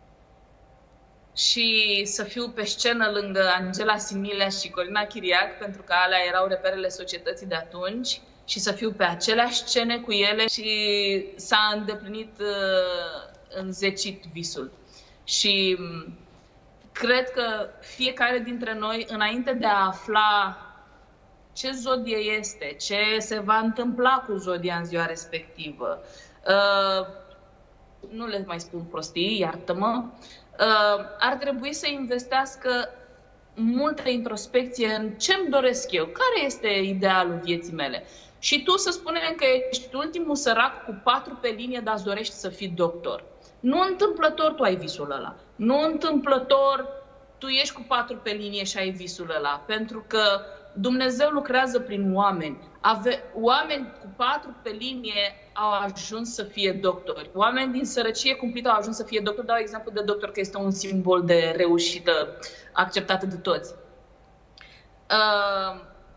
și să fiu pe scenă lângă Angela Similea și Corina Chiriac, pentru că alea erau reperele societății de atunci, și să fiu pe aceleași scene cu ele, și s-a îndeplinit uh, înzecit visul. Și cred că fiecare dintre noi, înainte de a afla ce zodie este, ce se va întâmpla cu zodia în ziua respectivă, uh, nu le mai spun prostii, iartă-mă, uh, ar trebui să investească multă introspecție în ce-mi doresc eu, care este idealul vieții mele. Și tu să spunem că ești ultimul sărac cu patru pe linie, dar îți dorești să fii doctor. Nu întâmplător tu ai visul ăla. Nu întâmplător tu ești cu patru pe linie și ai visul ăla. Pentru că Dumnezeu lucrează prin oameni. Ave- oameni cu patru pe linie au ajuns să fie doctori. Oameni din sărăcie cumplită au ajuns să fie doctori. Dau exemplu de doctor că este un simbol de reușită acceptată de toți. Uh,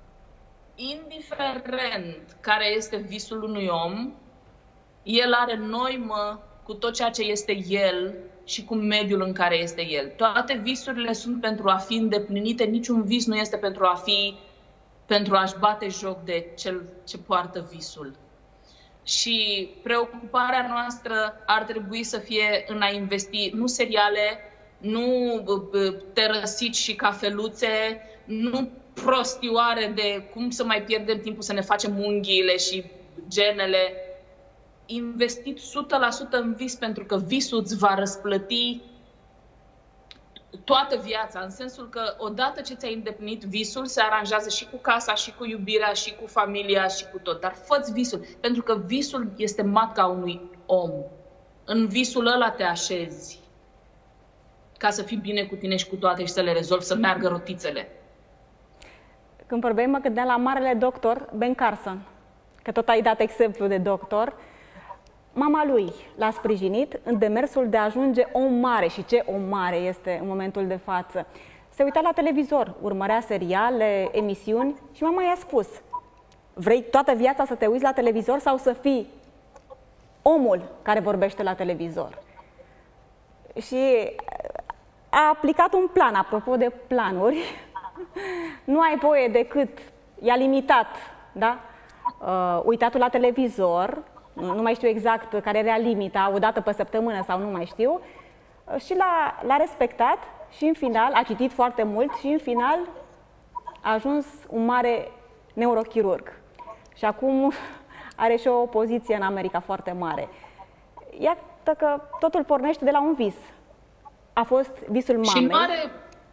indiferent care este visul unui om, el are noimă cu tot ceea ce este el și cu mediul în care este el. Toate visurile sunt pentru a fi îndeplinite, niciun vis nu este pentru a fi, pentru a-și bate joc de cel ce poartă visul. Și preocuparea noastră ar trebui să fie în a investi, nu seriale, nu terăsici și cafeluțe, nu prostioare de cum să mai pierdem timpul să ne facem unghiile și genele. Investit o sută la sută în vis, pentru că visul îți va răsplăti toată viața, în sensul că odată ce ți-ai îndeplinit visul, se aranjează și cu casa, și cu iubirea, și cu familia, și cu tot. Dar fă-ți visul, pentru că visul este matca unui om. În visul ăla te așezi ca să fii bine cu tine și cu toate și să le rezolvi, să meargă rotițele. Când vorbeam, mă gândeam la marele doctor Ben Carson, că tot ai dat exemplu de doctor. Mama lui l-a sprijinit în demersul de a ajunge om mare. Și ce om mare este în momentul de față? Se uita la televizor, urmărea seriale, emisiuni și mama i-a spus: vrei toată viața să te uiți la televizor sau să fii omul care vorbește la televizor? Și a aplicat un plan, apropo de planuri. Nu ai voie decât, i-a limitat, da? Uh, uitatul la televizor, nu mai știu exact care era limita, o dată pe săptămână sau nu mai știu, și l-a respectat și în final, a citit foarte mult și în final a ajuns un mare neurochirurg. Și acum are și o poziție în America foarte mare. Iată că totul pornește de la un vis. A fost visul mamei. Și mare...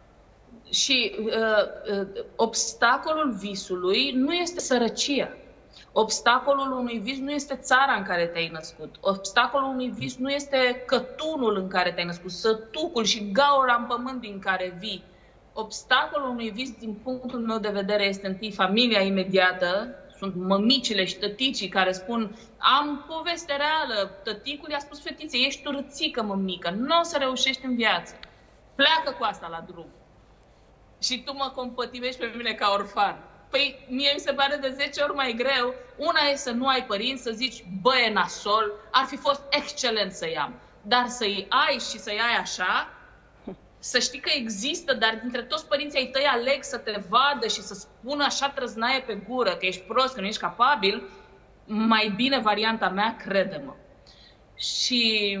Și uh, uh, obstacolul visului nu este sărăcia. Obstacolul unui vis nu este țara în care te-ai născut. Obstacolul unui vis nu este cătunul în care te-ai născut, sătucul și gaura în pământ din care vii. Obstacolul unui vis, din punctul meu de vedere, este întâi familia imediată. Sunt mămicile și tăticii care spun: am poveste reală, tăticul i-a spus fetiței, ești urâțică, mămică, nu o să reușești în viață. Pleacă cu asta la drum. Și tu mă compătimești pe mine ca orfan. Păi mie mi se pare de zece ori mai greu. Una e să nu ai părinți, să zici: bă, e nasol, ar fi fost excelent să-i am. Dar să-i ai și să-i ai așa, să știi că există, dar dintre toți părinții ai tăi aleg să te vadă și să spună așa trăznaie pe gură că ești prost, că nu ești capabil, mai bine varianta mea, crede-mă. Și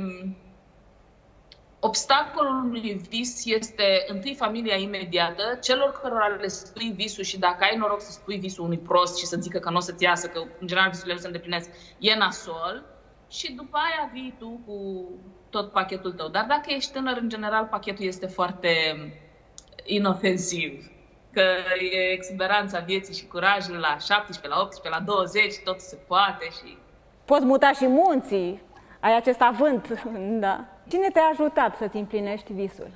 obstacolul unui vis este întâi familia imediată, celor cărora le spui visul și dacă ai noroc să spui visul unui prost și să zică că nu o să-ți iasă, că în general visurile nu se îndeplinesc, e nasol. Și după aia vii tu cu tot pachetul tău. Dar dacă ești tânăr, în general, pachetul este foarte inofensiv. Că e exuberanța vieții și curajul la șaptesprezece, la optsprezece, la douăzeci, tot se poate și... Poți muta și munții, ai acest avânt, da. Cine te-a ajutat să-ți împlinești visul?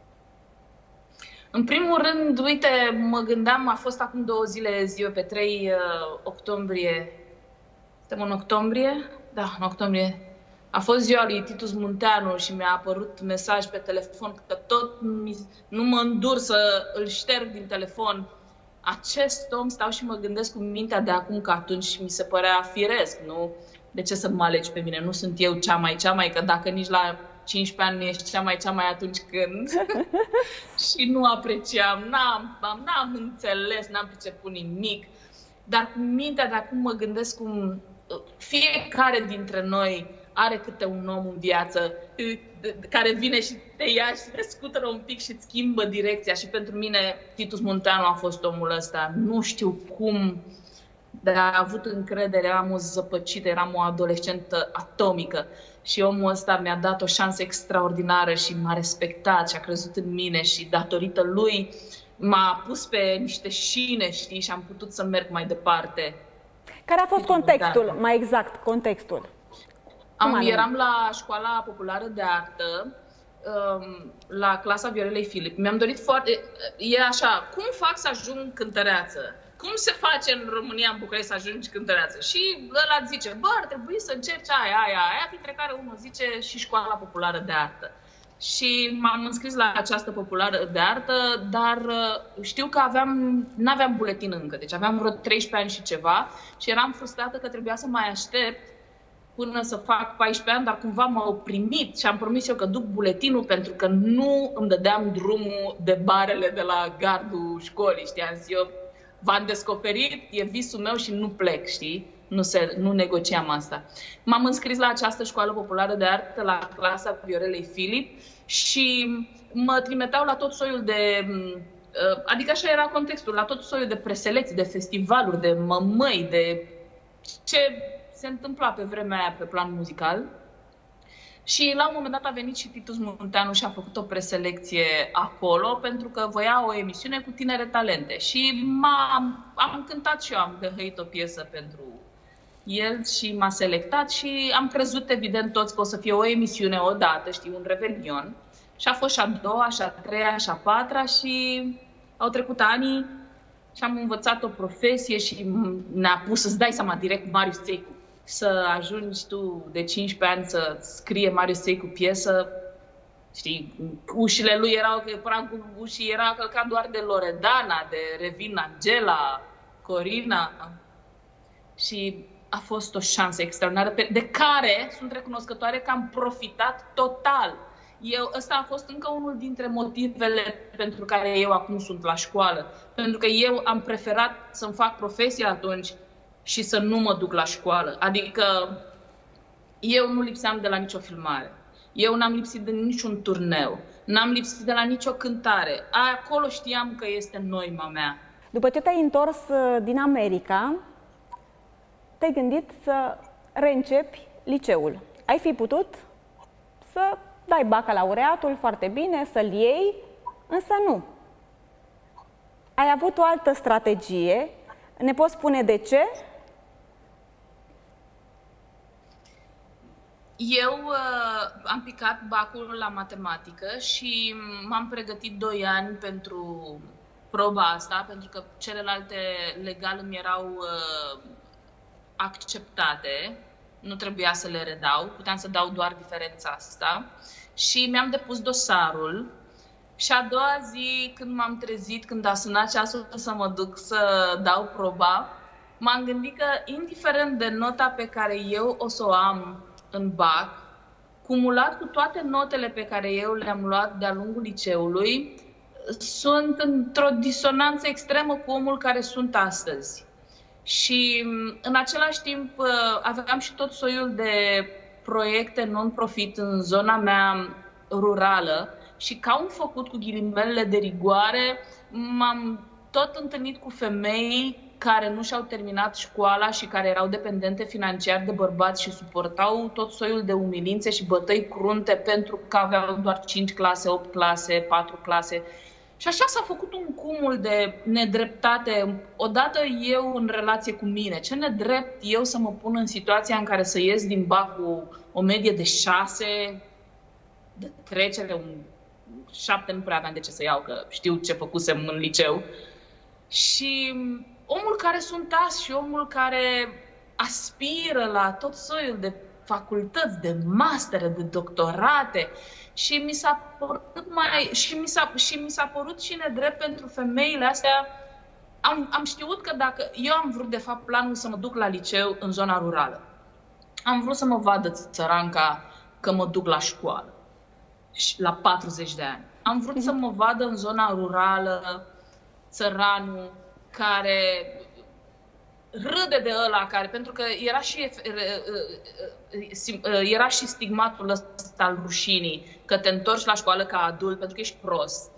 În primul rând, uite, mă gândeam, a fost acum două zile ziua, pe trei octombrie, suntem în octombrie? Da, în octombrie. A fost ziua lui Titus Munteanu și mi-a apărut mesaj pe telefon că tot nu mă îndur să îl șterg din telefon. Acest om, stau și mă gândesc cu mintea de acum că atunci mi se părea firesc, nu? De ce să mă alegi pe mine? Nu sunt eu cea mai, cea mai, că dacă nici la cincisprezece ani nu ești cea mai, cea mai atunci când... și nu apreciam, n-am, n-am înțeles, n-am priceput nimic. Dar cu mintea de acum mă gândesc cum fiecare dintre noi are câte un om în viață care vine și te ia și te scutură un pic și îți schimbă direcția. Și pentru mine Titus Munteanu a fost omul ăsta. Nu știu cum, dar a avut încredere, eram o zăpăcită, eram o adolescentă atomică. Și omul ăsta mi-a dat o șansă extraordinară și m-a respectat și a crezut în mine și datorită lui m-a pus pe niște șine, știi, și am putut să merg mai departe. Care a fost contextul, mai exact, contextul? Am, eram la Școala Populară de Artă, la clasa Viorelei Filip. Mi-am dorit foarte... E așa, cum fac să ajung cântăreață? Cum se face în România, în București, să ajungi cântăreață? Și ăla zice, bă, ar trebui să încerci aia, aia, aia, printre care unul zice și Școala Populară de Artă. Și m-am înscris la această Populară de Artă, dar știu că aveam, n-aveam buletin încă, deci aveam vreo treisprezece ani și ceva și eram frustrată că trebuia să mai aștept până să fac paisprezece ani, dar cumva m-au primit și am promis eu că duc buletinul pentru că nu îmi dădeam drumul de barele de la gardul școlii, știi? Am zis eu, v-am descoperit, e visul meu și nu plec, știi? Nu, se, nu negociam asta. M-am înscris la această Școală Populară de Artă, la clasa Viorelei Filip și mă trimiteau la tot soiul de... Adică așa era contextul, la tot soiul de preselecții, de festivaluri, de mămăi, de ce se întâmpla pe vremea aia pe plan muzical. Și la un moment dat a venit și Titus Munteanu și a făcut o preselecție acolo pentru că voia o emisiune cu tinere talente. Și m-am, am cântat și eu, am găhăit o piesă pentru el și m-a selectat și am crezut evident toți că o să fie o emisiune odată, știi, un revelion. Și a fost și a doua, și a treia, și a patra și au trecut ani și am învățat o profesie și ne-a pus să-ți dai seama direct Marius Țeicu. Să ajungi tu de cincisprezece ani să scrie Marius Țeicu piesă, știi, ușile lui erau, pragul ușii era călcat doar de Loredana, de Revin Angela, Corina și a fost o șansă extraordinară de care sunt recunoscătoare că am profitat total. Eu, ăsta a fost încă unul dintre motivele pentru care eu acum sunt la școală. Pentru că eu am preferat să-mi fac profesia atunci și să nu mă duc la școală. Adică eu nu lipseam de la nicio filmare. Eu n-am lipsit de niciun turneu. N-am lipsit de la nicio cântare. Acolo știam că este noima mea. După ce te-ai întors din America, te-ai gândit să reîncepi liceul. Ai fi putut să dai bacalaureatul foarte bine, să-l iei, însă nu. Ai avut o altă strategie. Ne poți spune de ce? Eu uh, am picat bacul la matematică și m-am pregătit doi ani pentru proba asta, pentru că celelalte legal îmi erau uh, acceptate, nu trebuia să le redau, puteam să dau doar diferența asta și mi-am depus dosarul și a doua zi când m-am trezit, când a sunat ceasul să mă duc să dau proba, m-am gândit că indiferent de nota pe care eu o să o am în bac, cumulat cu toate notele pe care eu le-am luat de-a lungul liceului, sunt într-o disonanță extremă cu omul care sunt astăzi. Și în același timp aveam și tot soiul de proiecte non-profit în zona mea rurală și ca un făcut cu ghilimelele de rigoare, m-am tot întâlnit cu femei care nu și-au terminat școala și care erau dependente financiar de bărbați și suportau tot soiul de umilințe și bătăi crunte pentru că aveau doar cinci clase, opt clase, patru clase. Și așa s-a făcut un cumul de nedreptate. Odată eu în relație cu mine, ce nedrept eu să mă pun în situația în care să ies din bac cu o medie de șase, de trecere, un șapte nu prea aveam de ce să iau, că știu ce făcusem în liceu. Și omul care sunt azi și omul care aspiră la tot soiul de facultăți, de mastere, de doctorate, și mi s-a părut mai și mi s-a și mi s-a părut și nedrept pentru femeile astea. Am, am știut că dacă eu am vrut de fapt planul să mă duc la liceu în zona rurală. Am vrut să mă vadă țăranca că mă duc la școală la patruzeci de ani. Am vrut să mă vadă în zona rurală țăranul care râde de ăla, care, pentru că era și, era și stigmatul ăsta al rușinii, că te întorci la școală ca adult pentru că ești prost.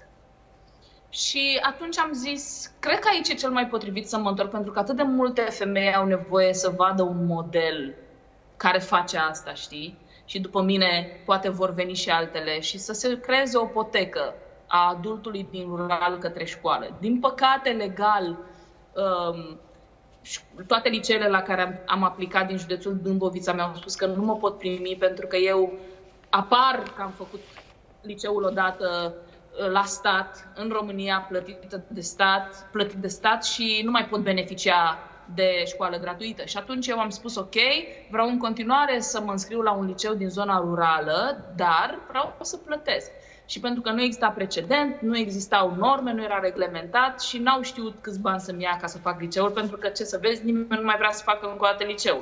Și atunci am zis, cred că aici e cel mai potrivit să mă întorc, pentru că atât de multe femei au nevoie să vadă un model care face asta, știi? Și după mine poate vor veni și altele și să se creeze o potecă a adultului din rural către școală. Din păcate, legal, um, toate liceele la care am, am aplicat din județul Dâmbovița mi-au spus că nu mă pot primi pentru că eu apar că am făcut liceul odată la stat, în România, plătit de stat, plătit de stat și nu mai pot beneficia de școală gratuită. Și atunci eu am spus, ok, vreau în continuare să mă înscriu la un liceu din zona rurală, dar vreau să plătesc. Și pentru că nu exista precedent, nu existau norme, nu era reglementat și n-au știut câți bani să-mi ia ca să fac liceul, pentru că, ce să vezi, nimeni nu mai vrea să facă încă o dată liceul.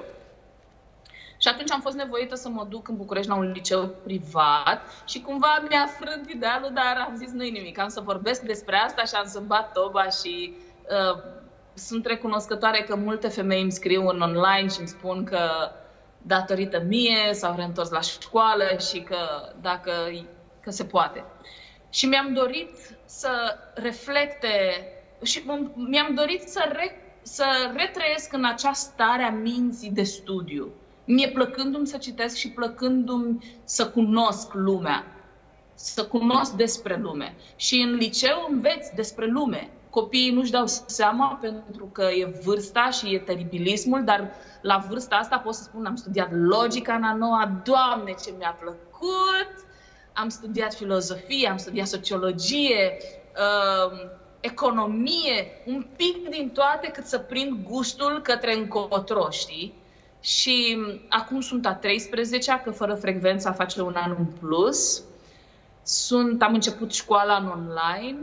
Și atunci am fost nevoită să mă duc în București la un liceu privat și cumva mi-a frânt idealul, dar am zis nu-i nimic, am să vorbesc despre asta și am să bat toba și uh, sunt recunoscătoare că multe femei îmi scriu în online și îmi spun că datorită mie s-au reîntors la școală și că dacă că se poate. Și mi-am dorit să reflecte și mi-am dorit să, re, să retrăiesc în acea stare a minții de studiu. Mie plăcându-mi să citesc și plăcându-mi să cunosc lumea, să cunosc despre lume. Și în liceu înveți despre lume. Copiii nu-și dau seama pentru că e vârsta și e teribilismul, dar la vârsta asta pot să spun, am studiat logica în a noua, Doamne, ce mi-a plăcut! Am studiat filozofie, am studiat sociologie, uh, economie, un pic din toate cât să prind gustul către încotro, știi? Și acum sunt a treisprezecea, că fără frecvența face un an în plus. Sunt, am început școala în online.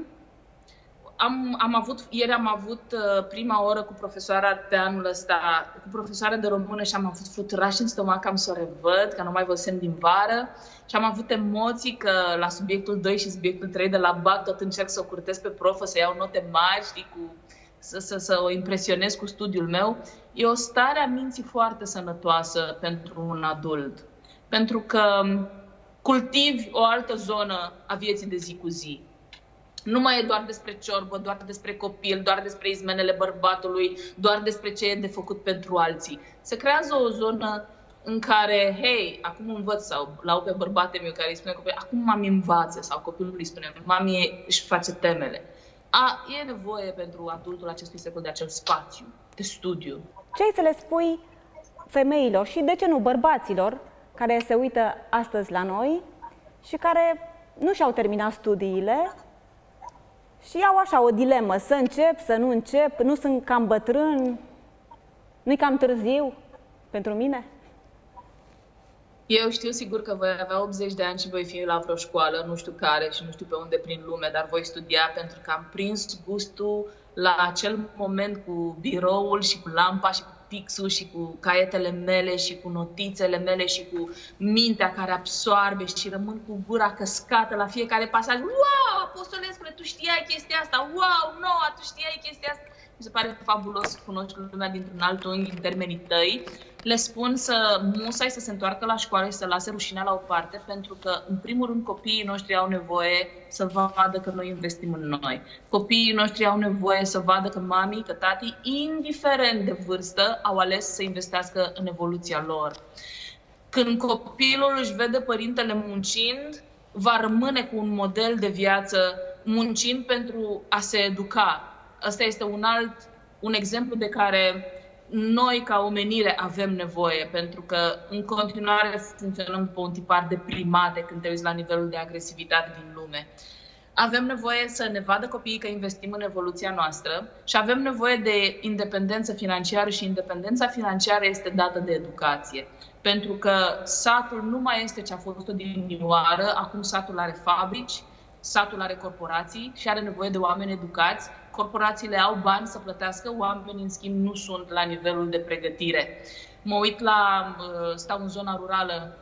Am, am avut, ieri am avut uh, prima oră cu profesoara de anul ăsta, cu profesoara de română și am avut fluturași în stomac, am să o revăd, că nu mai văzusem din vară. Și am avut emoții că la subiectul doi și subiectul trei de la bac tot încerc să o curtez pe profă, să iau note mari, știi, cu, să, să, să o impresionez cu studiul meu. E o stare a minții foarte sănătoasă pentru un adult. Pentru că cultivi o altă zonă a vieții de zi cu zi. Nu mai e doar despre ciorbă, doar despre copil, doar despre izmenele bărbatului, doar despre ce e de făcut pentru alții. Se creează o zonă în care, hei, acum învăț, sau lau pe bărbatul meu care îi spune copil, acum mami învață, sau copilul îi spune, mami își face temele. A, e nevoie pentru adultul acestui secol de acel spațiu de studiu. Ce ai să le spui femeilor și, de ce nu, bărbaților care se uită astăzi la noi și care nu și-au terminat studiile și au așa o dilemă, să încep, să nu încep, nu sunt cam bătrân, nu-i cam târziu pentru mine? Eu știu sigur că voi avea optzeci de ani și voi fi la vreo școală, nu știu care și nu știu pe unde prin lume, dar voi studia pentru că am prins gustul la acel moment cu biroul și cu lampa și cu pixul și cu caietele mele și cu notițele mele și cu mintea care absoarbe și rămân cu gura căscată la fiecare pasaj. Wow, apostolescule, tu știai chestia asta! Wow, Noa, tu știai chestia asta! mi se pare fabulos să cunoști lumea dintr-un alt unghi în termenii tăi. Le spun să musai să se întoarcă la școală și să lase rușinea la o parte, pentru că, în primul rând, copiii noștri au nevoie să vadă că noi investim în noi. Copiii noștri au nevoie să vadă că mami, că tati, indiferent de vârstă, au ales să investească în evoluția lor. Când copilul își vede părintele muncind, va rămâne cu un model de viață muncind pentru a se educa. Ăsta este un alt, un exemplu de care noi, ca omenire, avem nevoie, pentru că în continuare funcționăm pe un tipar de primate când te uiți la nivelul de agresivitate din lume. Avem nevoie să ne vadă copiii că investim în evoluția noastră și avem nevoie de independență financiară și independența financiară este dată de educație. Pentru că satul nu mai este ce a fost odinioară, acum satul are fabrici, satul are corporații și are nevoie de oameni educați. Corporațiile au bani să plătească, oamenii, în schimb, nu sunt la nivelul de pregătire. Mă uit la, stau în zona rurală,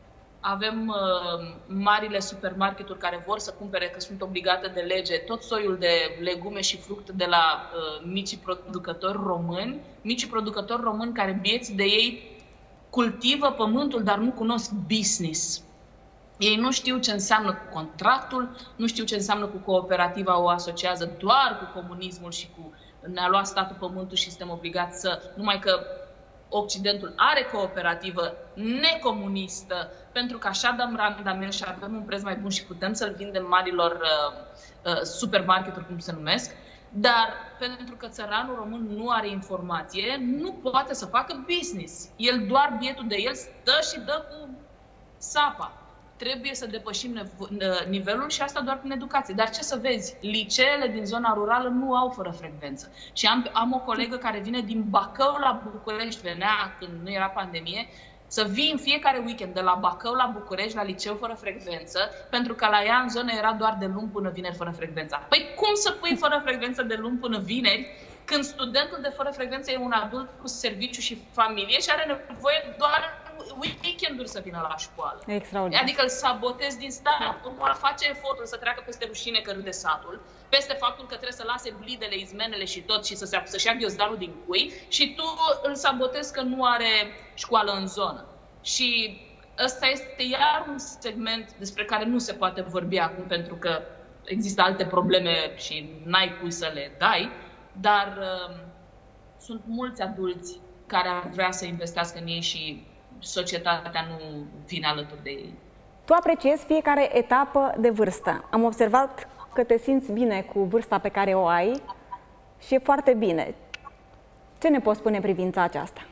avem marile supermarketuri care vor să cumpere, că sunt obligate de lege, tot soiul de legume și fructe de la micii producători români, micii producători români care, bieți de ei, cultivă pământul, dar nu cunosc business. Ei nu știu ce înseamnă cu contractul, nu știu ce înseamnă cu cooperativa, o asociază doar cu comunismul și cu ne-a luat statul pământul și suntem obligați să... Numai că Occidentul are cooperativă necomunistă, pentru că așa dăm randament și avem un preț mai bun și putem să-l vindem marilor uh, uh, supermarketuri, cum se numesc, dar pentru că țăranul român nu are informație, nu poate să facă business. El doar, bietul de el, stă și dă cu sapa. Trebuie să depășim nivelul și asta doar prin educație. Dar ce să vezi, liceele din zona rurală nu au fără frecvență. Și am, am o colegă care vine din Bacău la București, venea când nu era pandemie, să vii în fiecare weekend de la Bacău la București, la liceu fără frecvență, pentru că la ea în zonă era doar de luni până vineri fără frecvența. Păi cum să pui fără frecvență de luni până vineri, când studentul de fără frecvență e un adult cu serviciu și familie și are nevoie doar weekenduri să vină la școală. Extraordinar. Adică îl sabotezi din start. Omul face efortul să treacă peste rușine că râde satul, peste faptul că trebuie să lase blidele, izmenele și tot și să se, să-și ia ghiozdanul din cui și tu îl sabotezi că nu are școală în zonă. Și ăsta este iar un segment despre care nu se poate vorbi acum pentru că există alte probleme și n-ai cui să le dai, dar uh, sunt mulți adulți care ar vrea să investească în ei și societatea nu vine alături de ei. Tu apreciezi fiecare etapă de vârstă. Am observat că te simți bine cu vârsta pe care o ai și e foarte bine. Ce ne poți spune în privința aceasta?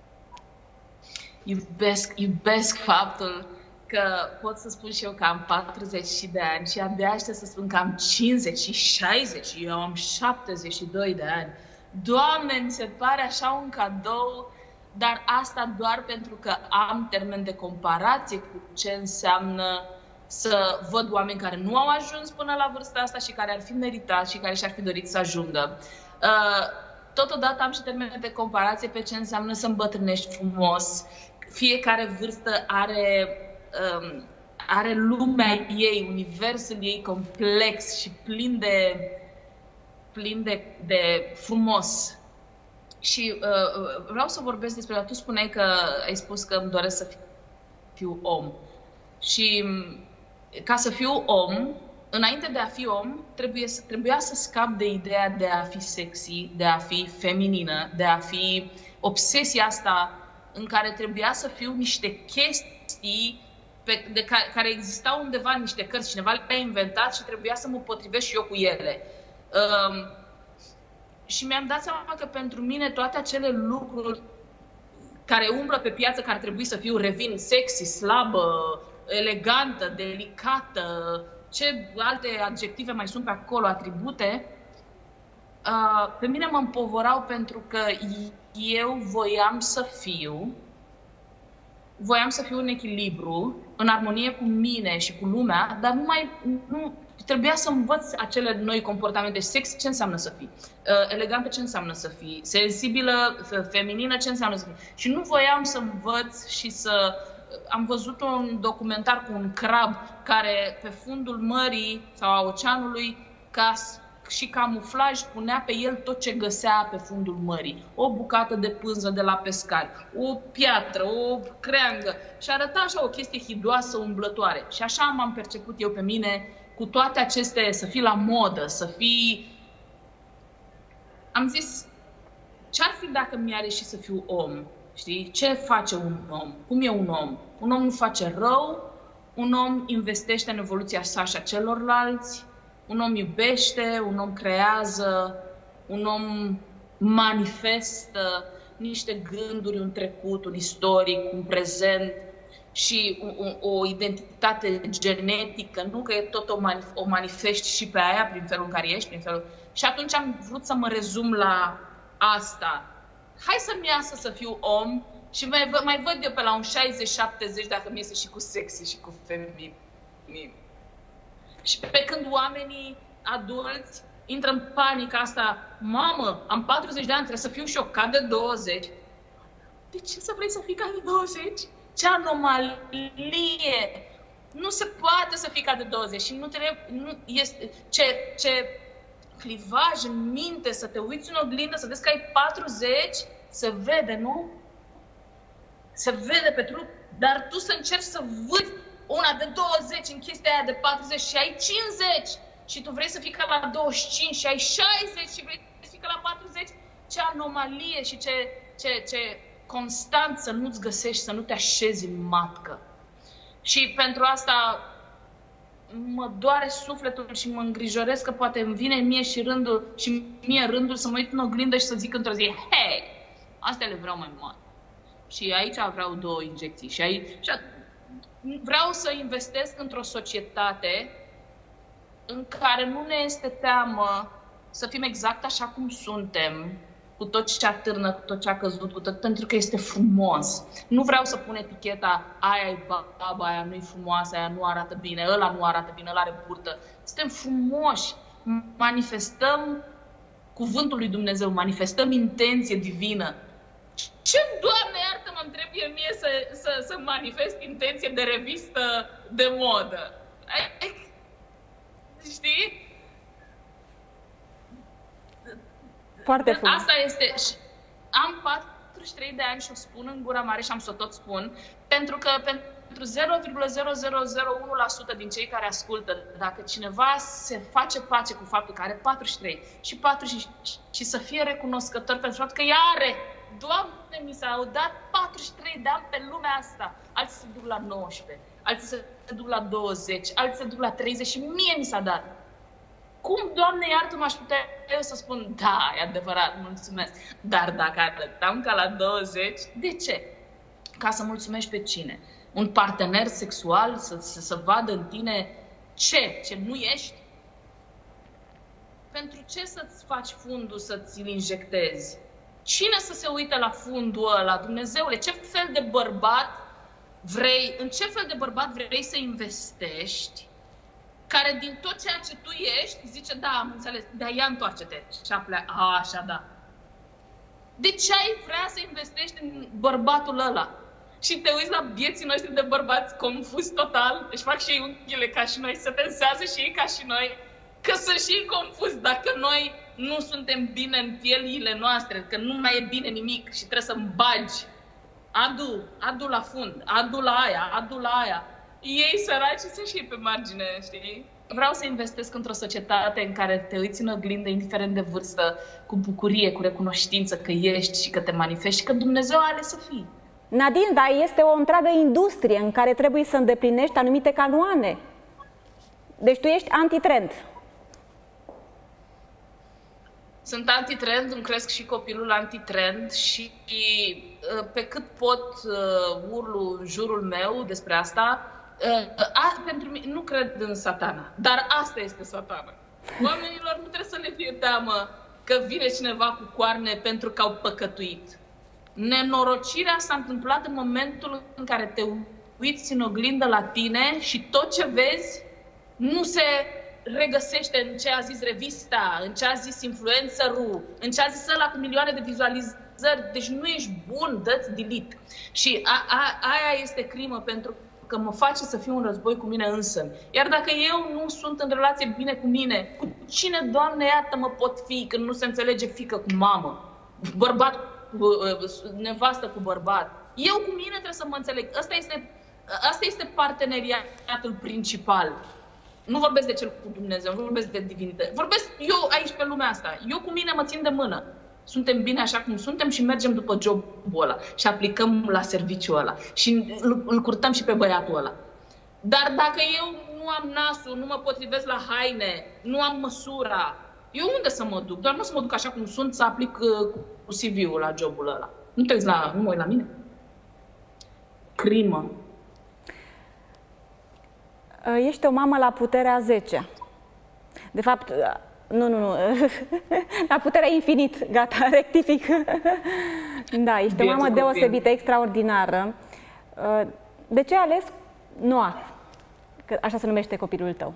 Iubesc, iubesc faptul că pot să spun și eu că am patruzeci de ani și abia aștept să spun că am cincizeci și șaizeci, eu am șaptezeci și doi de ani. Doamne, mi se pare așa un cadou, dar asta doar pentru că am termen de comparație cu ce înseamnă să văd oameni care nu au ajuns până la vârsta asta și care ar fi meritat și care și-ar fi dorit să ajungă. Totodată am și termen de comparație pe ce înseamnă să îmbătrânești frumos. Fiecare vârstă are, um, are lumea ei, universul ei complex și plin de, plin de, de frumos. Și uh, vreau să vorbesc despre, tu spuneai că ai spus că îmi doresc să fiu om. Și ca să fiu om, înainte de a fi om, trebuie să, trebuia să scap de ideea de a fi sexy, de a fi feminină, de a fi obsesia asta în care trebuia să fiu niște chestii pe, de care, care existau undeva în niște cărți, cineva le-a inventat și trebuia să mă potrivesc și eu cu ele. Um, și mi-am dat seama că pentru mine toate acele lucruri care umblă pe piață, care ar trebui să fiu, revin, sexy, slabă, elegantă, delicată, ce alte adjective mai sunt pe acolo, atribute, uh, pe mine mă împovărau pentru că eu voiam să fiu, voiam să fiu în echilibru, în armonie cu mine și cu lumea, dar nu mai, nu, trebuia să învăț acele noi comportamente. Sex, ce înseamnă să fii? Uh, elegantă, ce înseamnă să fii? Sensibilă, feminină, ce înseamnă să fii? Și nu voiam să învăț și să... Am văzut un documentar cu un crab care pe fundul mării sau a oceanului și camuflaj punea pe el tot ce găsea pe fundul mării. O bucată de pânză de la pescari, o piatră, o creangă și arăta așa o chestie hidoasă, umblătoare. Și așa m-am perceput eu pe mine cu toate aceste, să fii la modă, să fii... Am zis, ce-ar fi dacă mi-ar ieși să fiu om? Știi? Ce face un om? Cum e un om? Un om nu face rău, un om investește în evoluția sa și a celorlalți, un om iubește, un om creează, un om manifestă niște gânduri, un trecut, un istoric, un prezent și o, o identitate genetică, nu că tot o, manif- o manifesti și pe aia prin felul în care ești, prin felul... Și atunci am vrut să mă rezum la asta. Hai să-mi iasă să fiu om și mai, v- mai văd eu pe la un șaizeci șaptezeci dacă mi iese și cu sexy și cu feminin. Și pe când oamenii adulți intră în panica asta, mamă, am patruzeci de ani, trebuie să fiu și eu ca de douăzeci. De ce să vrei să fii ca de douăzeci? Ce anomalie! Nu se poate să fii ca de douăzeci și nu trebuie, nu este, ce, ce clivaj în minte, să te uiți în oglindă, să vezi că ai patruzeci, se vede, nu? Se vede pe trup, dar tu să încerci să vâzi una de douăzeci în chestia aia de patruzeci și ai cincizeci și tu vrei să fii ca la douăzeci și cinci și ai șaizeci și vrei să fii ca la patruzeci, ce anomalie și ce, ce, ce constant să nu-ți găsești, să nu te așezi în matcă. Și pentru asta mă doare sufletul și mă îngrijorez că poate îmi vine mie și rândul, și mie rândul să mă uit în oglindă și să zic într-o zi, hei, astea le vreau mai mari. Și aici vreau două injecții. Și aici și vreau să investesc într-o societate în care nu ne este teamă să fim exact așa cum suntem, cu tot ce atârnă, cu tot ce a căzut, cu tot, pentru că este frumos. Nu vreau să pun eticheta, aia e baba, aia nu e frumoasă, aia nu arată bine, ăla nu arată bine, ăla are burtă. Suntem frumoși, manifestăm cuvântul lui Dumnezeu, manifestăm intenție divină. Ce, Doamne, iartă-mă, îmi trebuie mie să, să, să manifest intenție de revistă de modă. Știi? Foarte frumos. Asta este. Am patruzeci și trei de ani și o spun în gura mare și am să o tot spun, pentru că pentru zero virgulă zero zero zero unu la sută din cei care ascultă, dacă cineva se face pace cu faptul că are patruzeci și trei și patruzeci și, și să fie recunoscător pentru faptul că ea are, Doamne, mi s-au dat patruzeci și trei de ani pe lumea asta, alții se duc la nouăsprezece, alții se duc la douăzeci, alții se duc la treizeci și mie mi s-a dat. Cum, Doamne, iartă-mă, aș putea eu să spun, da, e adevărat, mulțumesc. Dar dacă arătam ca la douăzeci, de ce? Ca să mulțumești pe cine? Un partener sexual să, să, să vadă în tine ce? Ce nu ești? Pentru ce să-ți faci fundul, să-ți-l injectezi? Cine să se uite la fundul ăla? Dumnezeule, ce fel de bărbat vrei, în ce fel de bărbat vrei să investești, care din tot ceea ce tu ești, zice, da, am înțeles, dar ia întoarce-te. Și aplea, a, așa, da. De ce ai vrea să investești în bărbatul ăla? Și te uiți la vieții noștri de bărbați confuzi total, își fac și ei unghiile ca și noi, se tensează și ei ca și noi, că sunt și ei confuzi dacă noi nu suntem bine în pielile noastre, că nu mai e bine nimic și trebuie să-mi bagi. Adu, adu la fund, adu la aia, adu la aia. Ei săraci sunt și ei pe margine, știi? Vreau să investesc într-o societate în care te uiți în oglindă, indiferent de vârstă, cu bucurie, cu recunoștință că ești și că te manifesti și că Dumnezeu are să fii. Nadine, dar este o întreagă industrie în care trebuie să îndeplinești anumite canoane. Deci tu ești antitrend. Sunt antitrend, îmi cresc și copilul antitrend și pe cât pot urlu în jurul meu despre asta. A, pentru mine, nu cred în satana, dar asta este satana. Oamenilor nu trebuie să le fie teamă că vine cineva cu coarne pentru că au păcătuit. Nenorocirea s-a întâmplat în momentul în care te uiți în oglindă la tine și tot ce vezi nu se regăsește în ce a zis revista, în ce a zis influencerul, în ce a zis ăla cu milioane de vizualizări. Deci nu ești bun, dă-ți delete. Și a, a, aia este crimă, pentru că mă face să fiu în război cu mine însă. Iar dacă eu nu sunt în relație bine cu mine, cu cine, Doamne iartă-mă, pot fi când nu se înțelege fiică cu mamă, bărbat cu nevastă cu bărbat? Eu cu mine trebuie să mă înțeleg. Asta este, asta este parteneriatul principal. Nu vorbesc de cel cu Dumnezeu, nu vorbesc de divinitate. Vorbesc eu aici pe lumea asta. Eu cu mine mă țin de mână. Suntem bine așa cum suntem și mergem după jobul ăla și aplicăm la serviciul ăla și îl, îl curtăm și pe băiatul ăla. Dar dacă eu nu am nasul, nu mă potrivesc la haine, nu am măsura, eu unde să mă duc? Doar nu să mă duc așa cum sunt, să aplic cu C V-ul la jobul ăla. Nu te uiți la, nu mă uit la mine. Crimă. Ești o mamă la puterea zece. De fapt, nu, nu, nu. La puterea infinit. Gata, rectific. Da, ești o mamă deosebită, extraordinară. De ce ai ales Noah? Că așa se numește copilul tău.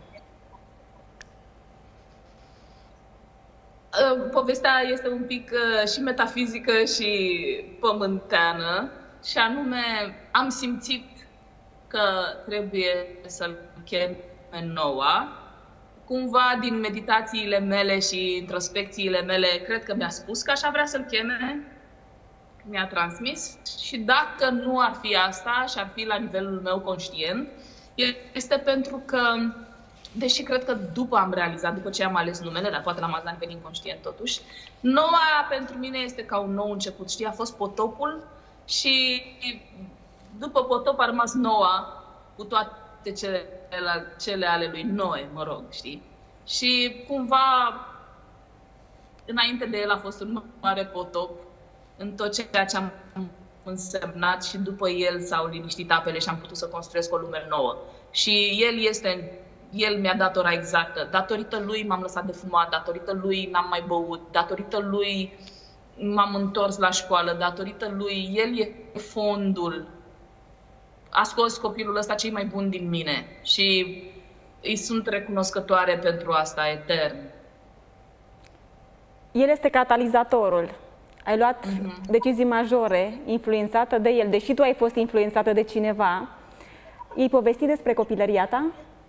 Povestea este un pic și metafizică și pământeană. Și anume, am simțit că trebuie să-l chem în Noah. Cumva din meditațiile mele și introspecțiile mele, cred că mi-a spus că așa vrea să-l cheme, mi-a transmis. Și dacă nu ar fi asta și ar fi la nivelul meu conștient, este pentru că, deși cred că după am realizat, după ce am ales numele, dar poate l-am ales la nivel inconștient totuși, Noah pentru mine este ca un nou început. Știi, a fost potopul și după potop a rămas Noah cu toate cele, cele ale lui Noe, mă rog, știi? Și cumva, înainte de el a fost un mare potop în tot ceea ce am însemnat și după el s-au liniștit apele și am putut să construiesc o lume nouă. Și el este, el mi-a dat ora exactă. Datorită lui m-am lăsat de fumat, datorită lui n-am mai băut, datorită lui m-am întors la școală, datorită lui, el e fondul. A scos copilul ăsta cei mai buni din mine și îi sunt recunoscătoare pentru asta etern. El este catalizatorul. Ai luat uh-huh. decizii majore influențată de el, deși tu ai fost influențată de cineva. Ei povesti despre copilăria ta?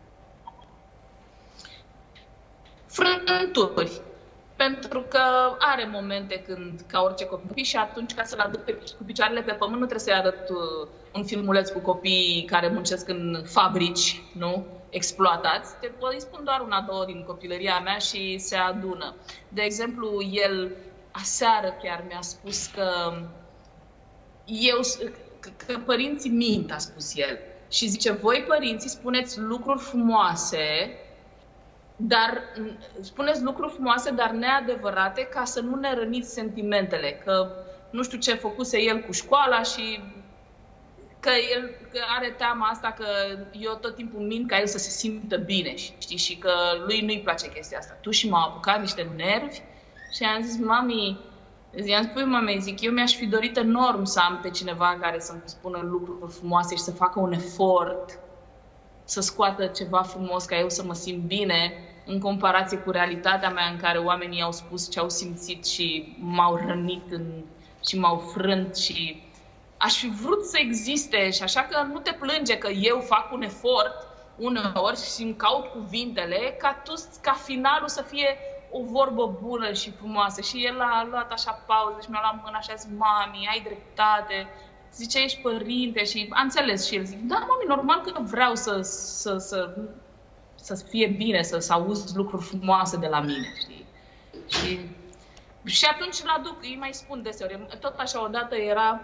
Frânturi. Pentru că are momente când, ca orice copil, și atunci ca să-l aduc pe, cu picioarele pe pământ, nu trebuie să-i arăt uh, un filmuleț cu copii care muncesc în fabrici, nu? Exploatați. Te îi spun doar una, două din copilăria mea și se adună. De exemplu, el aseară chiar mi-a spus că eu, că, că părinții mint, a spus el. Și zice, voi părinții spuneți lucruri frumoase, dar spuneți lucruri frumoase, dar neadevărate, ca să nu ne răniți sentimentele, că nu știu ce făcuse el cu școala și că el că are teama asta că eu tot timpul mint ca el să se simtă bine, știi, și că lui nu-i place chestia asta. Tu și m-au apucat niște nervi și am zis, mami, i-am spus mamei, zic, eu mi-aș fi dorit enorm să am pe cineva care să-mi spună lucruri frumoase și să facă un efort să scoată ceva frumos ca eu să mă simt bine, în comparație cu realitatea mea în care oamenii au spus ce au simțit și m-au rănit în, și m-au frânt și aș fi vrut să existe și așa că nu te plânge că eu fac un efort uneori și îmi caut cuvintele ca, tu, ca finalul să fie o vorbă bună și frumoasă. Și el a luat așa pauză și mi-a luat mâna și a zis, mami, ai dreptate. Zice, ești părinte și a înțeles și el. Zic, da, mami, normal că vreau să, să, să, să fie bine, să, să auzi lucruri frumoase de la mine, știi? Și, și atunci îl aduc, îi mai spun deseori. Tot așa, odată era,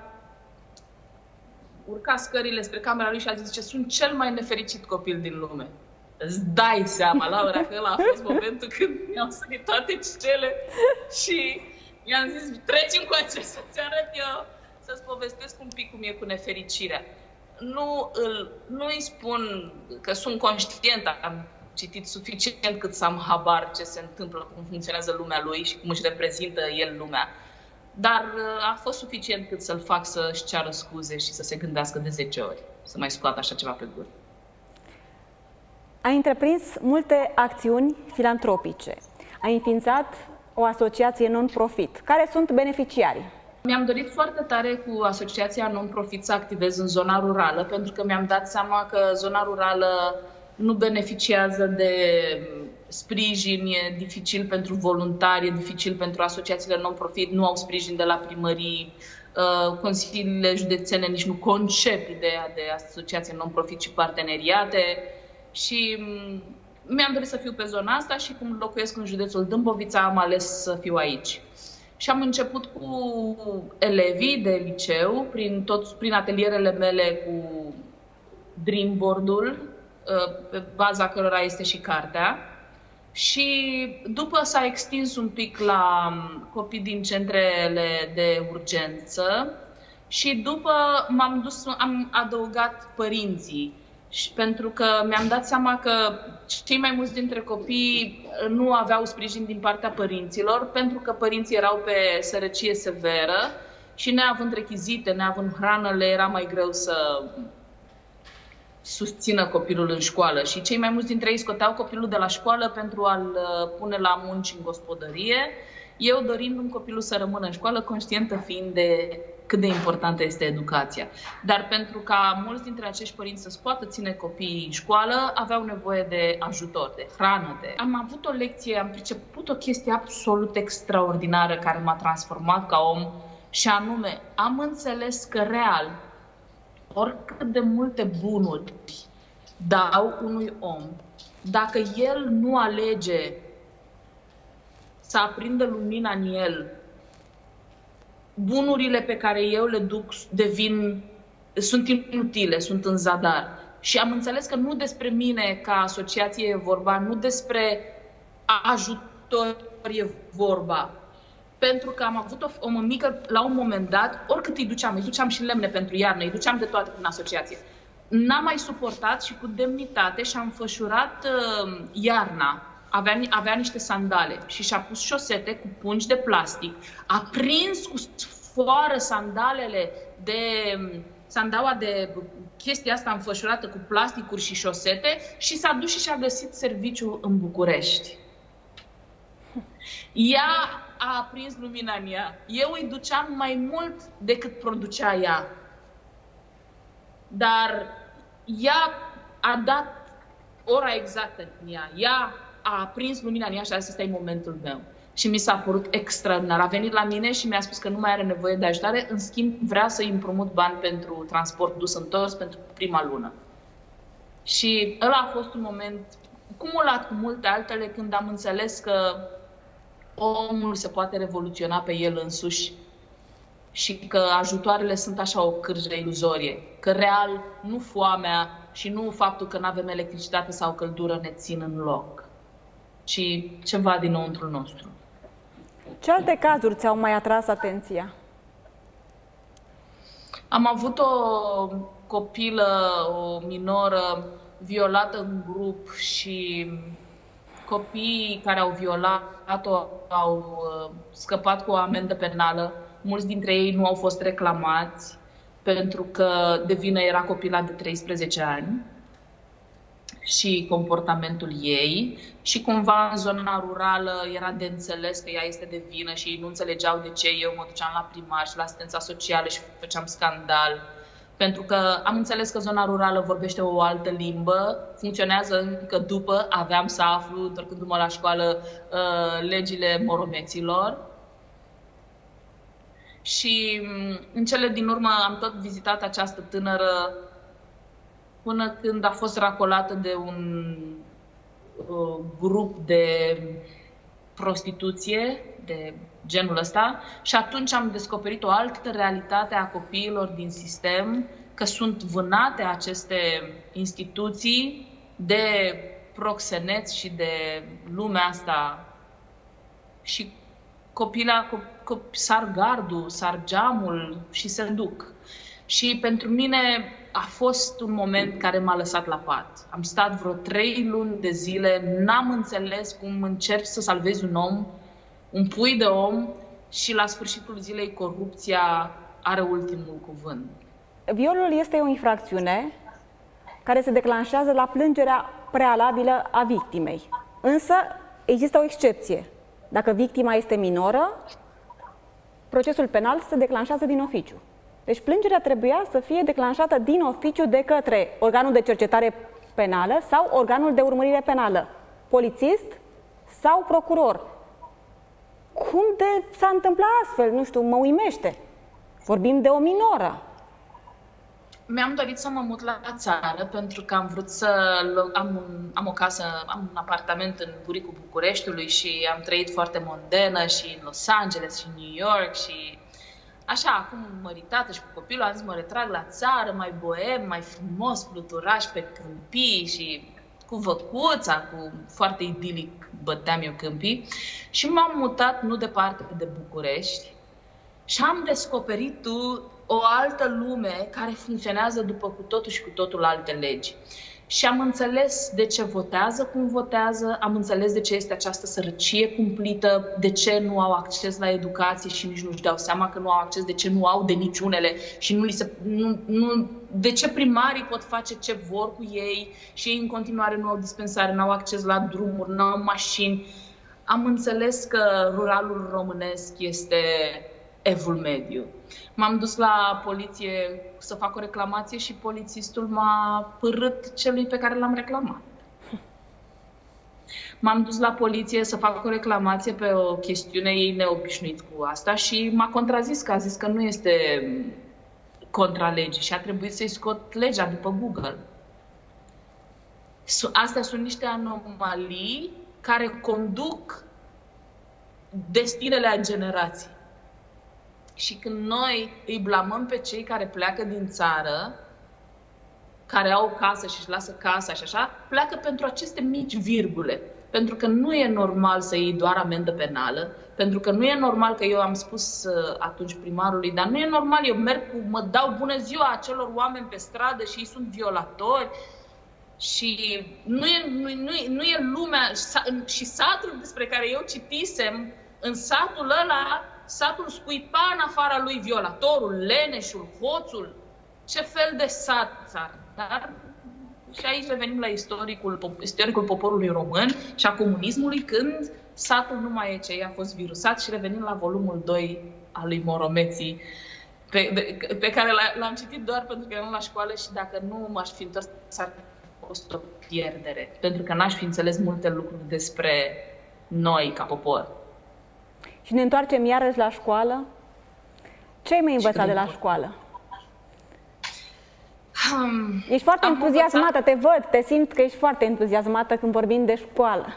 urca scările spre camera lui și a zis, zice, sunt cel mai nefericit copil din lume. Îți dai seama, Laura, că ăla a fost momentul când mi-au sărit toate cele și i-am zis, treci încoace să-ți arăt eu, să-ți povestesc un pic cum e cu nefericirea. Nu îl, nu îi spun că sunt conștientă, am citit suficient cât să am habar ce se întâmplă, cum funcționează lumea lui și cum își reprezintă el lumea. Dar a fost suficient cât să-l fac să-și ceară scuze și să se gândească de zece ori, să mai scoată așa ceva pe gură. Ai întreprins multe acțiuni filantropice. Ai înființat o asociație non-profit. Care sunt beneficiarii? Mi-am dorit foarte tare cu asociația non-profit să activez în zona rurală, pentru că mi-am dat seama că zona rurală nu beneficiază de sprijin, e dificil pentru voluntari, e dificil pentru asociațiile non-profit, nu au sprijin de la primării, consiliile județene nici nu concep ideea de asociație non-profit și parteneriate. Și mi-am dorit să fiu pe zona asta și cum locuiesc în județul Dâmbovița, am ales să fiu aici. Și am început cu elevii de liceu, prin, tot, prin atelierele mele cu Dreamboard-ul, pe baza cărora este și cartea. Și după s-a extins un pic la copii din centrele de urgență și după m-am dus, am adăugat părinții. Și pentru că mi-am dat seama că cei mai mulți dintre copii nu aveau sprijin din partea părinților, pentru că părinții erau pe sărăcie severă și neavând rechizite, neavând hrană, le era mai greu să susțină copilul în școală. Și cei mai mulți dintre ei scoteau copilul de la școală pentru a-l pune la munci în gospodărie, eu dorindu-mi copilul să rămână în școală, conștientă fiind de cât de importantă este educația. Dar pentru ca mulți dintre acești părinți să-și poată ține copiii în școală, aveau nevoie de ajutor, de hrană. De... Am avut o lecție, am priceput o chestie absolut extraordinară care m-a transformat ca om, și anume, am înțeles că real, oricât de multe bunuri dau unui om, dacă el nu alege să aprindă lumina în el, bunurile pe care eu le duc devin, sunt inutile, sunt în zadar. Și am înțeles că nu despre mine ca asociație e vorba, nu despre ajutor e vorba. Pentru că am avut o, o mămică, la un moment dat, oricât îi duceam, îi duceam și lemne pentru iarnă, îi duceam de toate prin asociație. N-am mai suportat și cu demnitate și-a înfășurat uh, iarna. Avea, avea niște sandale și și-a pus șosete cu pungi de plastic, a prins cu sfoară sandalele de sandaua de chestia asta înfășurată cu plasticuri și șosete și s-a dus și și-a găsit serviciu în București. Ea a aprins lumina în ea. Eu îi duceam mai mult decât producea ea. Dar ea a dat ora exactă în ea. Ea a aprins lumina în ea și a zis, ăsta e momentul meu. Și mi s-a părut extraordinar. A venit la mine și mi-a spus că nu mai are nevoie de ajutare, în schimb vrea să-i împrumut bani pentru transport dus-întors pentru prima lună. Și ăla a fost un moment cumulat cu multe altele când am înțeles că omul se poate revoluționa pe el însuși și că ajutoarele sunt așa o cârjă iluzorie, că real nu foamea și nu faptul că nu avem electricitate sau căldură ne țin în loc, ci ceva dinăuntru nostru. Ce alte cazuri ți-au mai atras atenția? Am avut o copilă, o minoră, violată în grup și copiii care au violat-o au scăpat cu o amendă penală. Mulți dintre ei nu au fost reclamați pentru că de vină era copila de treisprezece ani și comportamentul ei și cumva în zona rurală era de înțeles că ea este de vină și ei nu înțelegeau de ce eu mă duceam la primar și la asistența socială și făceam scandal. Pentru că am înțeles că zona rurală vorbește o altă limbă, funcționează încă după, aveam să aflu, întorcându-mă la școală, legile moromeților. Și în cele din urmă am tot vizitat această tânără până când a fost racolată de un uh, grup de prostituție, de genul ăsta, și atunci am descoperit o altă realitate a copiilor din sistem, că sunt vânate aceste instituții de proxeneți și de lumea asta. Și copila, cop, cop, sar gardul, sar geamul și se duc. Și pentru mine a fost un moment care m-a lăsat la pat. Am stat vreo trei luni de zile, n-am înțeles cum încerci să salvezi un om, un pui de om, și la sfârșitul zilei corupția are ultimul cuvânt. Violul este o infracțiune care se declanșează la plângerea prealabilă a victimei. Însă există o excepție. Dacă victima este minoră, procesul penal se declanșează din oficiu. Deci plângerea trebuia să fie declanșată din oficiu de către organul de cercetare penală sau organul de urmărire penală, polițist sau procuror. Cum de s-a întâmplat astfel? Nu știu, mă uimește. Vorbim de o minoră. Mi-am dorit să mă mut la țară pentru că am vrut să am, un, am o casă, am un apartament în buricul Bucureștiului și am trăit foarte mondenă și în Los Angeles și în New York și așa, acum măritată și cu copilul, am zis mă retrag la țară, mai boem, mai frumos, fluturaș pe câmpii și cu văcuța, cu foarte idilic băteam eu câmpii și m-am mutat nu departe de București și am descoperit tu o altă lume care funcționează după cu totul și cu totul alte legi. Și am înțeles de ce votează cum votează, am înțeles de ce este această sărăcie cumplită, de ce nu au acces la educație și nici nu-și dau seama că nu au acces, de ce nu au de niciunele și nu li se, nu, nu, de ce primarii pot face ce vor cu ei și ei în continuare nu au dispensare, nu au acces la drumuri, nu au mașini. Am înțeles că ruralul românesc este evul mediu. M-am dus la poliție să fac o reclamație și polițistul m-a pârât celui pe care l-am reclamat. M-am dus la poliție să fac o reclamație pe o chestiune, ei neobișnuit cu asta și m-a contrazis că a zis că nu este contra legii și a trebuit să-i scot legea după Google. Astea sunt niște anomalii care conduc destinele a generații. Și când noi îi blamăm pe cei care pleacă din țară, care au o casă și își lasă casa și așa, pleacă pentru aceste mici virgule. Pentru că nu e normal să iei doar amendă penală, pentru că nu e normal că eu am spus atunci primarului, dar nu e normal, eu merg cu, mă dau bună ziua acelor oameni pe stradă și ei sunt violatori. Și nu e, nu, nu, nu e lumea, și satul despre care eu citisem, în satul ăla, satul scuipa în afara lui violatorul, leneșul, hoțul. Ce fel de sat țară. Dar și aici revenim la istoricul, istoricul poporului român și a comunismului, când satul nu mai e ce a fost virusat, și revenim la volumul doi al lui Moromeții, pe, de, pe care l-am citit doar pentru că eram la școală și dacă nu m-aș fi întors, s-ar fost o pierdere. Pentru că n-aș fi înțeles multe lucruri despre noi ca popor. Și ne întoarcem iarăși la școală. Ce ai mai învățat de la școală? Um, ești foarte entuziasmată, învățat... te văd, te simt că ești foarte entuziasmată când vorbim de școală.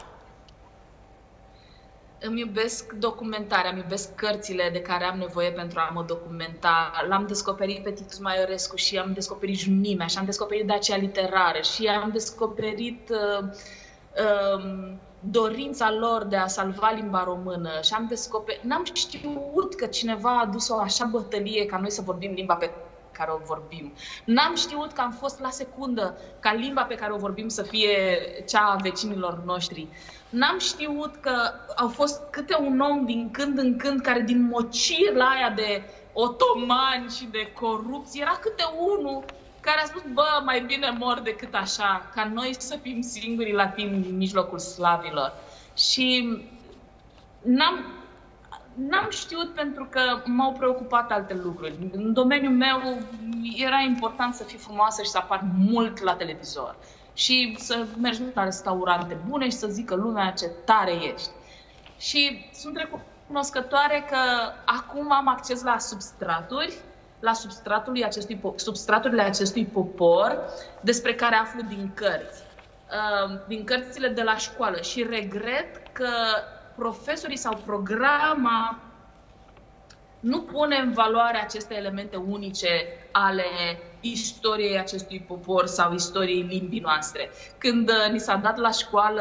Îmi iubesc documentarea, îmi iubesc cărțile de care am nevoie pentru a mă documenta. L-am descoperit pe Titus Maiorescu și am descoperit Junimea și am descoperit Dacia Literară și am descoperit uh, uh, dorința lor de a salva limba română și am descoperit, n-am știut că cineva a adus o așa bătălie ca noi să vorbim limba pe care o vorbim. N-am știut că am fost la secundă ca limba pe care o vorbim să fie cea a vecinilor noștri. N-am știut că au fost câte un om din când în când care din mocirla aia de otomani și de corupție era câte unul care a spus, bă, mai bine mor decât așa, ca noi să fim singurii latini în mijlocul slavilor. Și n-am, n-am știut pentru că m-au preocupat alte lucruri. În domeniul meu era important să fii frumoasă și să apar mult la televizor. Și să mergi la restaurante bune și să zică lumea ce tare ești. Și sunt recunoscătoare că acum am acces la substraturi, la substratul acestui, substraturile acestui popor, despre care aflu din cărți, din cărțile de la școală. Și regret că profesorii sau programa nu pune în valoare aceste elemente unice ale istoriei acestui popor sau istoriei limbii noastre. Când ni s-a dat la școală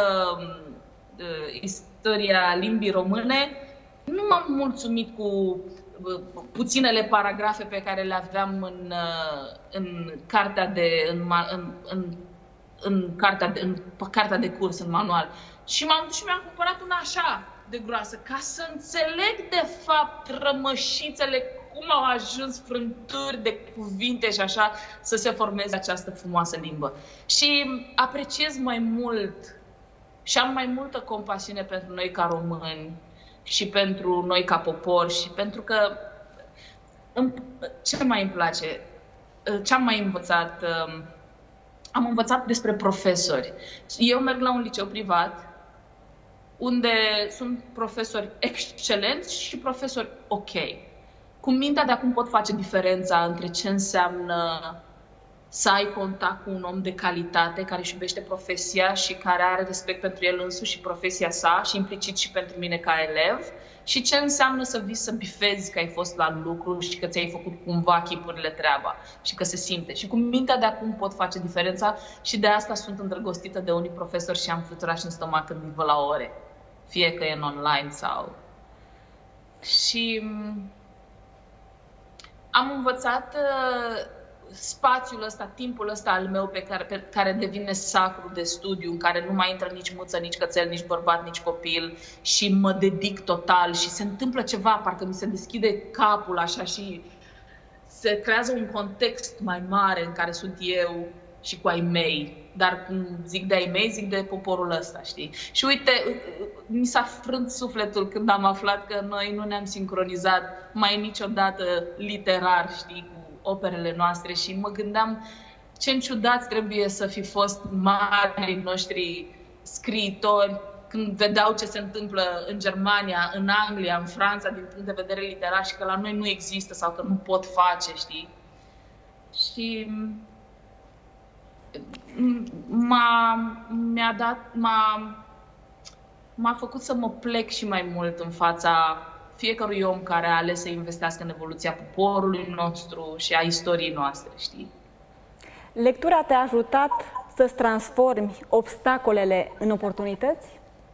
istoria limbii române, nu m-am mulțumit cu puținele paragrafe pe care le aveam în, în cartea de în, în, în, în, cartea de, în cartea de curs, în manual. Și m-am dus și mi-am cumpărat una așa de groasă, ca să înțeleg de fapt rămășițele, cum au ajuns frânturi de cuvinte și așa să se formeze această frumoasă limbă. Și apreciez mai mult și am mai multă compasiune pentru noi ca români, și pentru noi ca popor și pentru că ce mai îmi place, ce am mai învățat, am învățat despre profesori. Eu merg la un liceu privat unde sunt profesori excelenți și profesori ok. Cu mintea de acum pot face diferența între ce înseamnă să ai contact cu un om de calitate care își iubește profesia și care are respect pentru el însuși și profesia sa și implicit și pentru mine ca elev și ce înseamnă să vii să bifezi că ai fost la lucru și că ți-ai făcut cumva chipurile treaba și că se simte. Și cu mintea de acum pot face diferența și de asta sunt îndrăgostită de unii profesori și am fluturaș în stomac când îi văd la ore, fie că e în online sau... Și am învățat uh, spațiul ăsta, timpul ăsta al meu pe care, pe care devine sacru de studiu, în care nu mai intră nici muță, nici cățel, nici bărbat, nici copil și mă dedic total și se întâmplă ceva, parcă mi se deschide capul așa și se creează un context mai mare în care sunt eu și cu ai mei. Dar când zic de ai mei, zic de poporul ăsta, știi? Și uite, mi s-a frânt sufletul când am aflat că noi nu ne-am sincronizat mai niciodată literar, știi, cu operele noastre și mă gândeam ce ciudați trebuie să fi fost marii noștri scriitori când vedeau ce se întâmplă în Germania, în Anglia, în Franța, din punct de vedere literar și că la noi nu există sau că nu pot face, știi? Și... m-a, mi-a dat, m-a, m-a făcut să mă plec și mai mult în fața fiecărui om care a ales să investească în evoluția poporului nostru și a istoriei noastre, știi? Lectura te-a ajutat să-ți transformi obstacolele în oportunități?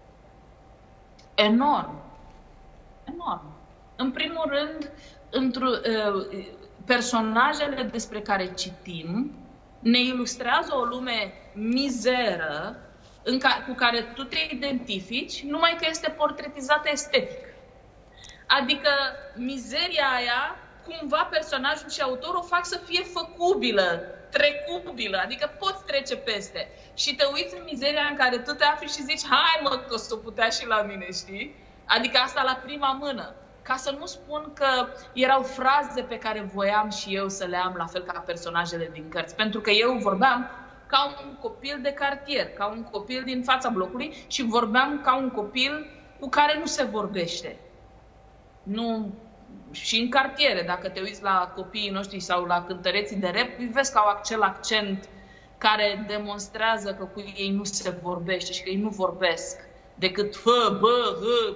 Enorm. Enorm. În primul rând, într-o, personajele despre care citim ne ilustrează o lume mizeră în ca, cu care tu te identifici, numai că este portretizată estetic. Adică mizeria aia, cumva personajul și autorul o fac să fie făcubilă, trecubilă, adică poți trece peste. Și te uiți în mizeria în care tu te afli și zici, hai mă, că o să o putea și la mine, știi? Adică asta la prima mână. Ca să nu spun că erau fraze pe care voiam și eu să le am la fel ca personajele din cărți. Pentru că eu vorbeam ca un copil de cartier, ca un copil din fața blocului și vorbeam ca un copil cu care nu se vorbește. Nu... Și în cartiere, dacă te uiți la copiii noștri sau la cântăreții de rap, îi vezi că au acel accent care demonstrează că cu ei nu se vorbește și că ei nu vorbesc decât fă, bă, hă.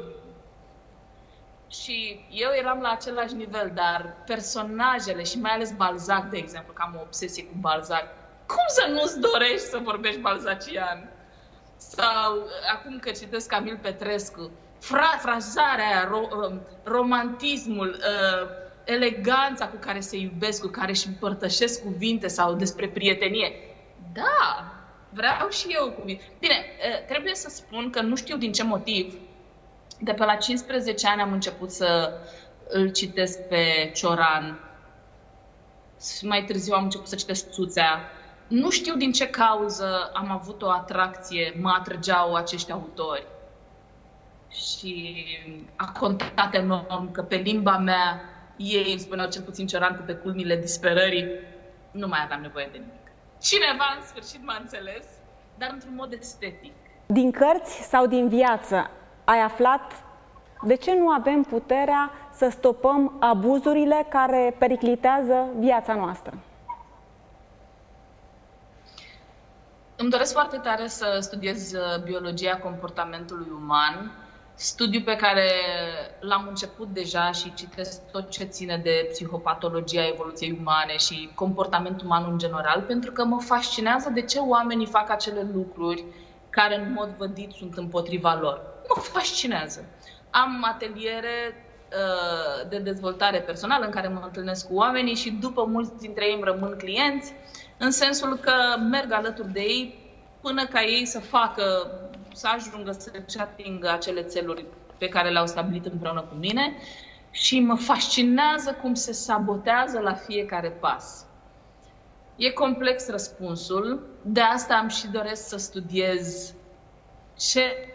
Și eu eram la același nivel, dar personajele și mai ales Balzac, de exemplu, că am o obsesie cu Balzac, cum să nu-ți dorești să vorbești balzacian? Sau, acum că citesc Camil Petrescu, fra, frazarea aia, ro, romantismul, uh, eleganța cu care se iubesc, cu care își împărtășesc cuvinte sau despre prietenie. Da, vreau și eu cuvinte. Bine, uh, trebuie să spun că nu știu din ce motiv, de pe la cincisprezece ani am început să îl citesc pe Cioran. Mai târziu am început să citesc Țuțea. Nu știu din ce cauză am avut o atracție, mă atrăgeau acești autori. Și a contat enorm că pe limba mea ei îmi spuneau, cel puțin Cioran, că pe culmile disperării nu mai aveam nevoie de nimic. Cineva în sfârșit m-a înțeles, dar într-un mod estetic. Din cărți sau din viață ai aflat de ce nu avem puterea să stopăm abuzurile care periclitează viața noastră? Îmi doresc foarte tare să studiez biologia comportamentului uman, studiu pe care l-am început deja și citesc tot ce ține de psihopatologia evoluției umane și comportamentul uman în general, pentru că mă fascinează de ce oamenii fac acele lucruri care în mod vădit sunt împotriva lor. Mă fascinează. Am ateliere uh, de dezvoltare personală în care mă întâlnesc cu oamenii și după mulți dintre ei îmi rămân clienți, în sensul că merg alături de ei până ca ei să facă, să ajungă să-și atingă acele țeluri pe care le-au stabilit împreună cu mine și mă fascinează cum se sabotează la fiecare pas. E complex răspunsul, de asta am și doresc să studiez ce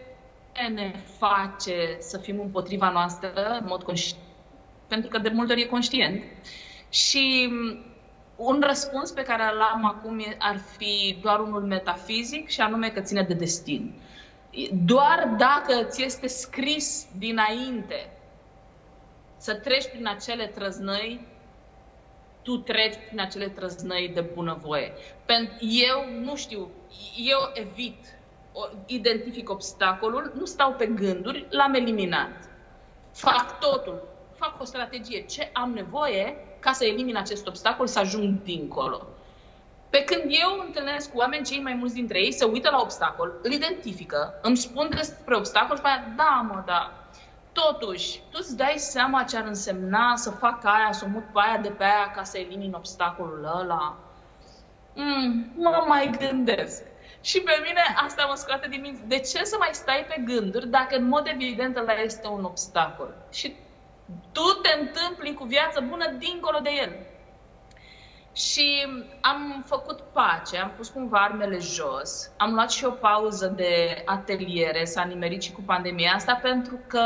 ne face să fim împotriva noastră, în mod conștient, pentru că de multe ori e conștient. Și un răspuns pe care l-am acum ar fi doar unul metafizic, și anume că ține de destin. Doar dacă ți este scris dinainte să treci prin acele trăznăi, tu treci prin acele trăznăi de bunăvoie. Eu nu știu, eu evit, identific obstacolul, nu stau pe gânduri, l-am eliminat. Fac totul, fac o strategie, ce am nevoie ca să elimin acest obstacol, să ajung dincolo. Pe când eu întâlnesc cu oameni, cei mai mulți dintre ei se uită la obstacol, îl identifică, îmi spun despre obstacol și aia, da mă, da. Totuși, tu îți dai seama ce ar însemna să fac aia, să o mut pe aia de pe aia ca să elimin obstacolul ăla? Mm, mă mai gândesc. Și pe mine asta mă scoate din minți. De ce să mai stai pe gânduri dacă în mod evident ăla este un obstacol? Și tu te întâmpli cu viață bună dincolo de el. Și am făcut pace, am pus cumva armele jos, am luat și o pauză de ateliere, s-a nimerit și cu pandemia asta, pentru că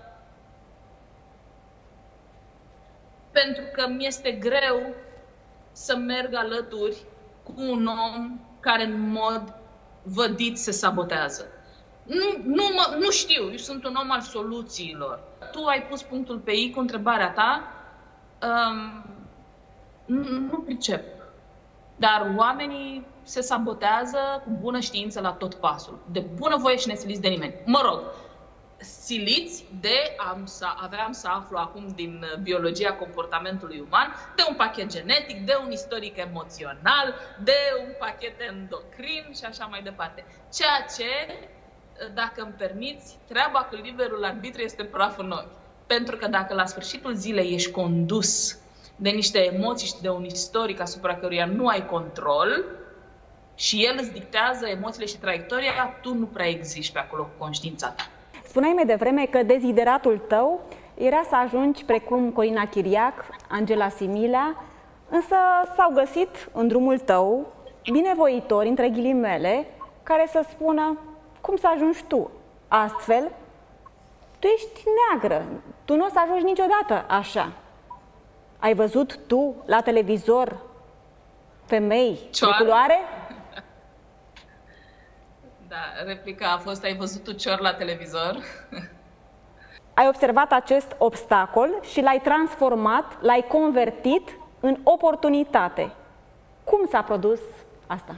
pentru că mi-este greu să merg alături cu un om care în mod vădit se sabotează. Nu, nu, mă, nu știu, eu sunt un om al soluțiilor. Tu ai pus punctul pe I cu întrebarea ta, um, nu, nu pricep. Dar oamenii se sabotează cu bună știință la tot pasul. De bunăvoie și nesiliți de nimeni. Mă rog, siliți de, am să, aveam să aflu acum din biologia comportamentului uman, de un pachet genetic, de un istoric emoțional, de un pachet endocrin și așa mai departe. Ceea ce, dacă îmi permiți, treaba cu liberul arbitru este praf în ochi. Pentru că dacă la sfârșitul zilei ești condus de niște emoții și de un istoric asupra căruia nu ai control și el îți dictează emoțiile și traiectoria, tu nu prea existi pe acolo cu conștiința ta. Spuneai mai devreme că dezideratul tău era să ajungi precum Corina Chiriac, Angela Similea, însă s-au găsit în drumul tău binevoitori, între ghilimele, care să spună cum să ajungi tu. Astfel, tu ești neagră, tu nu o să ajungi niciodată așa. Ai văzut tu la televizor femei de culoare? Da, replica a fost, ai văzut tu cior la televizor? Ai observat acest obstacol și l-ai transformat, l-ai convertit în oportunitate. Cum s-a produs asta?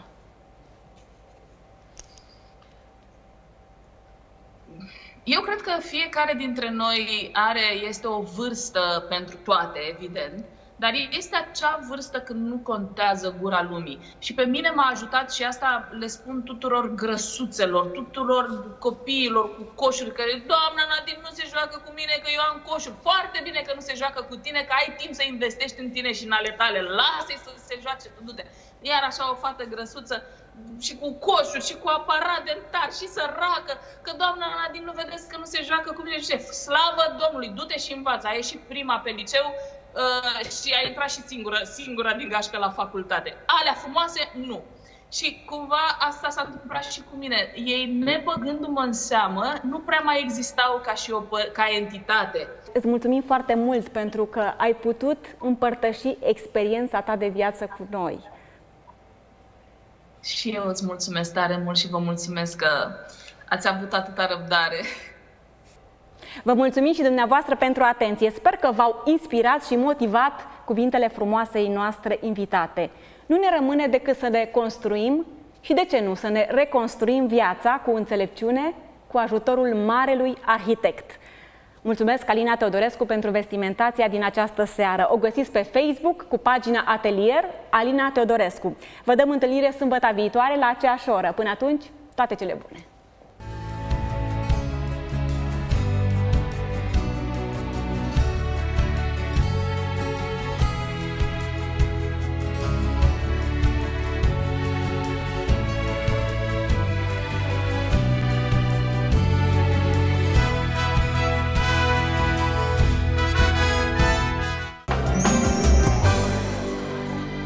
Eu cred că fiecare dintre noi are, este o vârstă pentru toate, evident, dar este acea vârstă când nu contează gura lumii. Și pe mine m-a ajutat, și asta le spun tuturor grăsuțelor, tuturor copiilor cu coșuri, că doamna Nadine nu se joacă cu mine, că eu am coșuri. Foarte bine că nu se joacă cu tine, că ai timp să investești în tine și în ale tale. Lasă-i să se joace, tu du-te. Iar așa o fată grăsuță și cu coșuri și cu aparat dentar și săracă, că doamna Nadine nu vedeți că nu se joacă cu mine. Șef, slavă Domnului, du-te și învață. A ieșit prima pe liceu uh, și a intrat și singura, singura din gașcă la facultate. Alea frumoase, nu. Și cumva asta s-a întâmplat și cu mine. Ei, nebăgându-mă în seamă, nu prea mai existau ca și o, ca entitate. Îți mulțumim foarte mult pentru că ai putut împărtăși experiența ta de viață cu noi. Și eu îți mulțumesc tare mult și vă mulțumesc că ați avut atâta răbdare. Vă mulțumim și dumneavoastră pentru atenție. Sper că v-au inspirat și motivat cuvintele frumoasei noastre invitate. Nu ne rămâne decât să ne construim și, de ce nu, să ne reconstruim viața cu înțelepciune, cu ajutorul marelui arhitect. Mulțumesc, Alina Teodorescu, pentru vestimentația din această seară. O găsiți pe Facebook cu pagina Atelier Alina Teodorescu. Vă dăm întâlnire sâmbătă viitoare la aceeași oră. Până atunci, toate cele bune!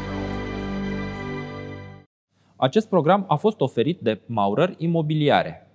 Acest program a fost oferit de Maurer Imobiliare.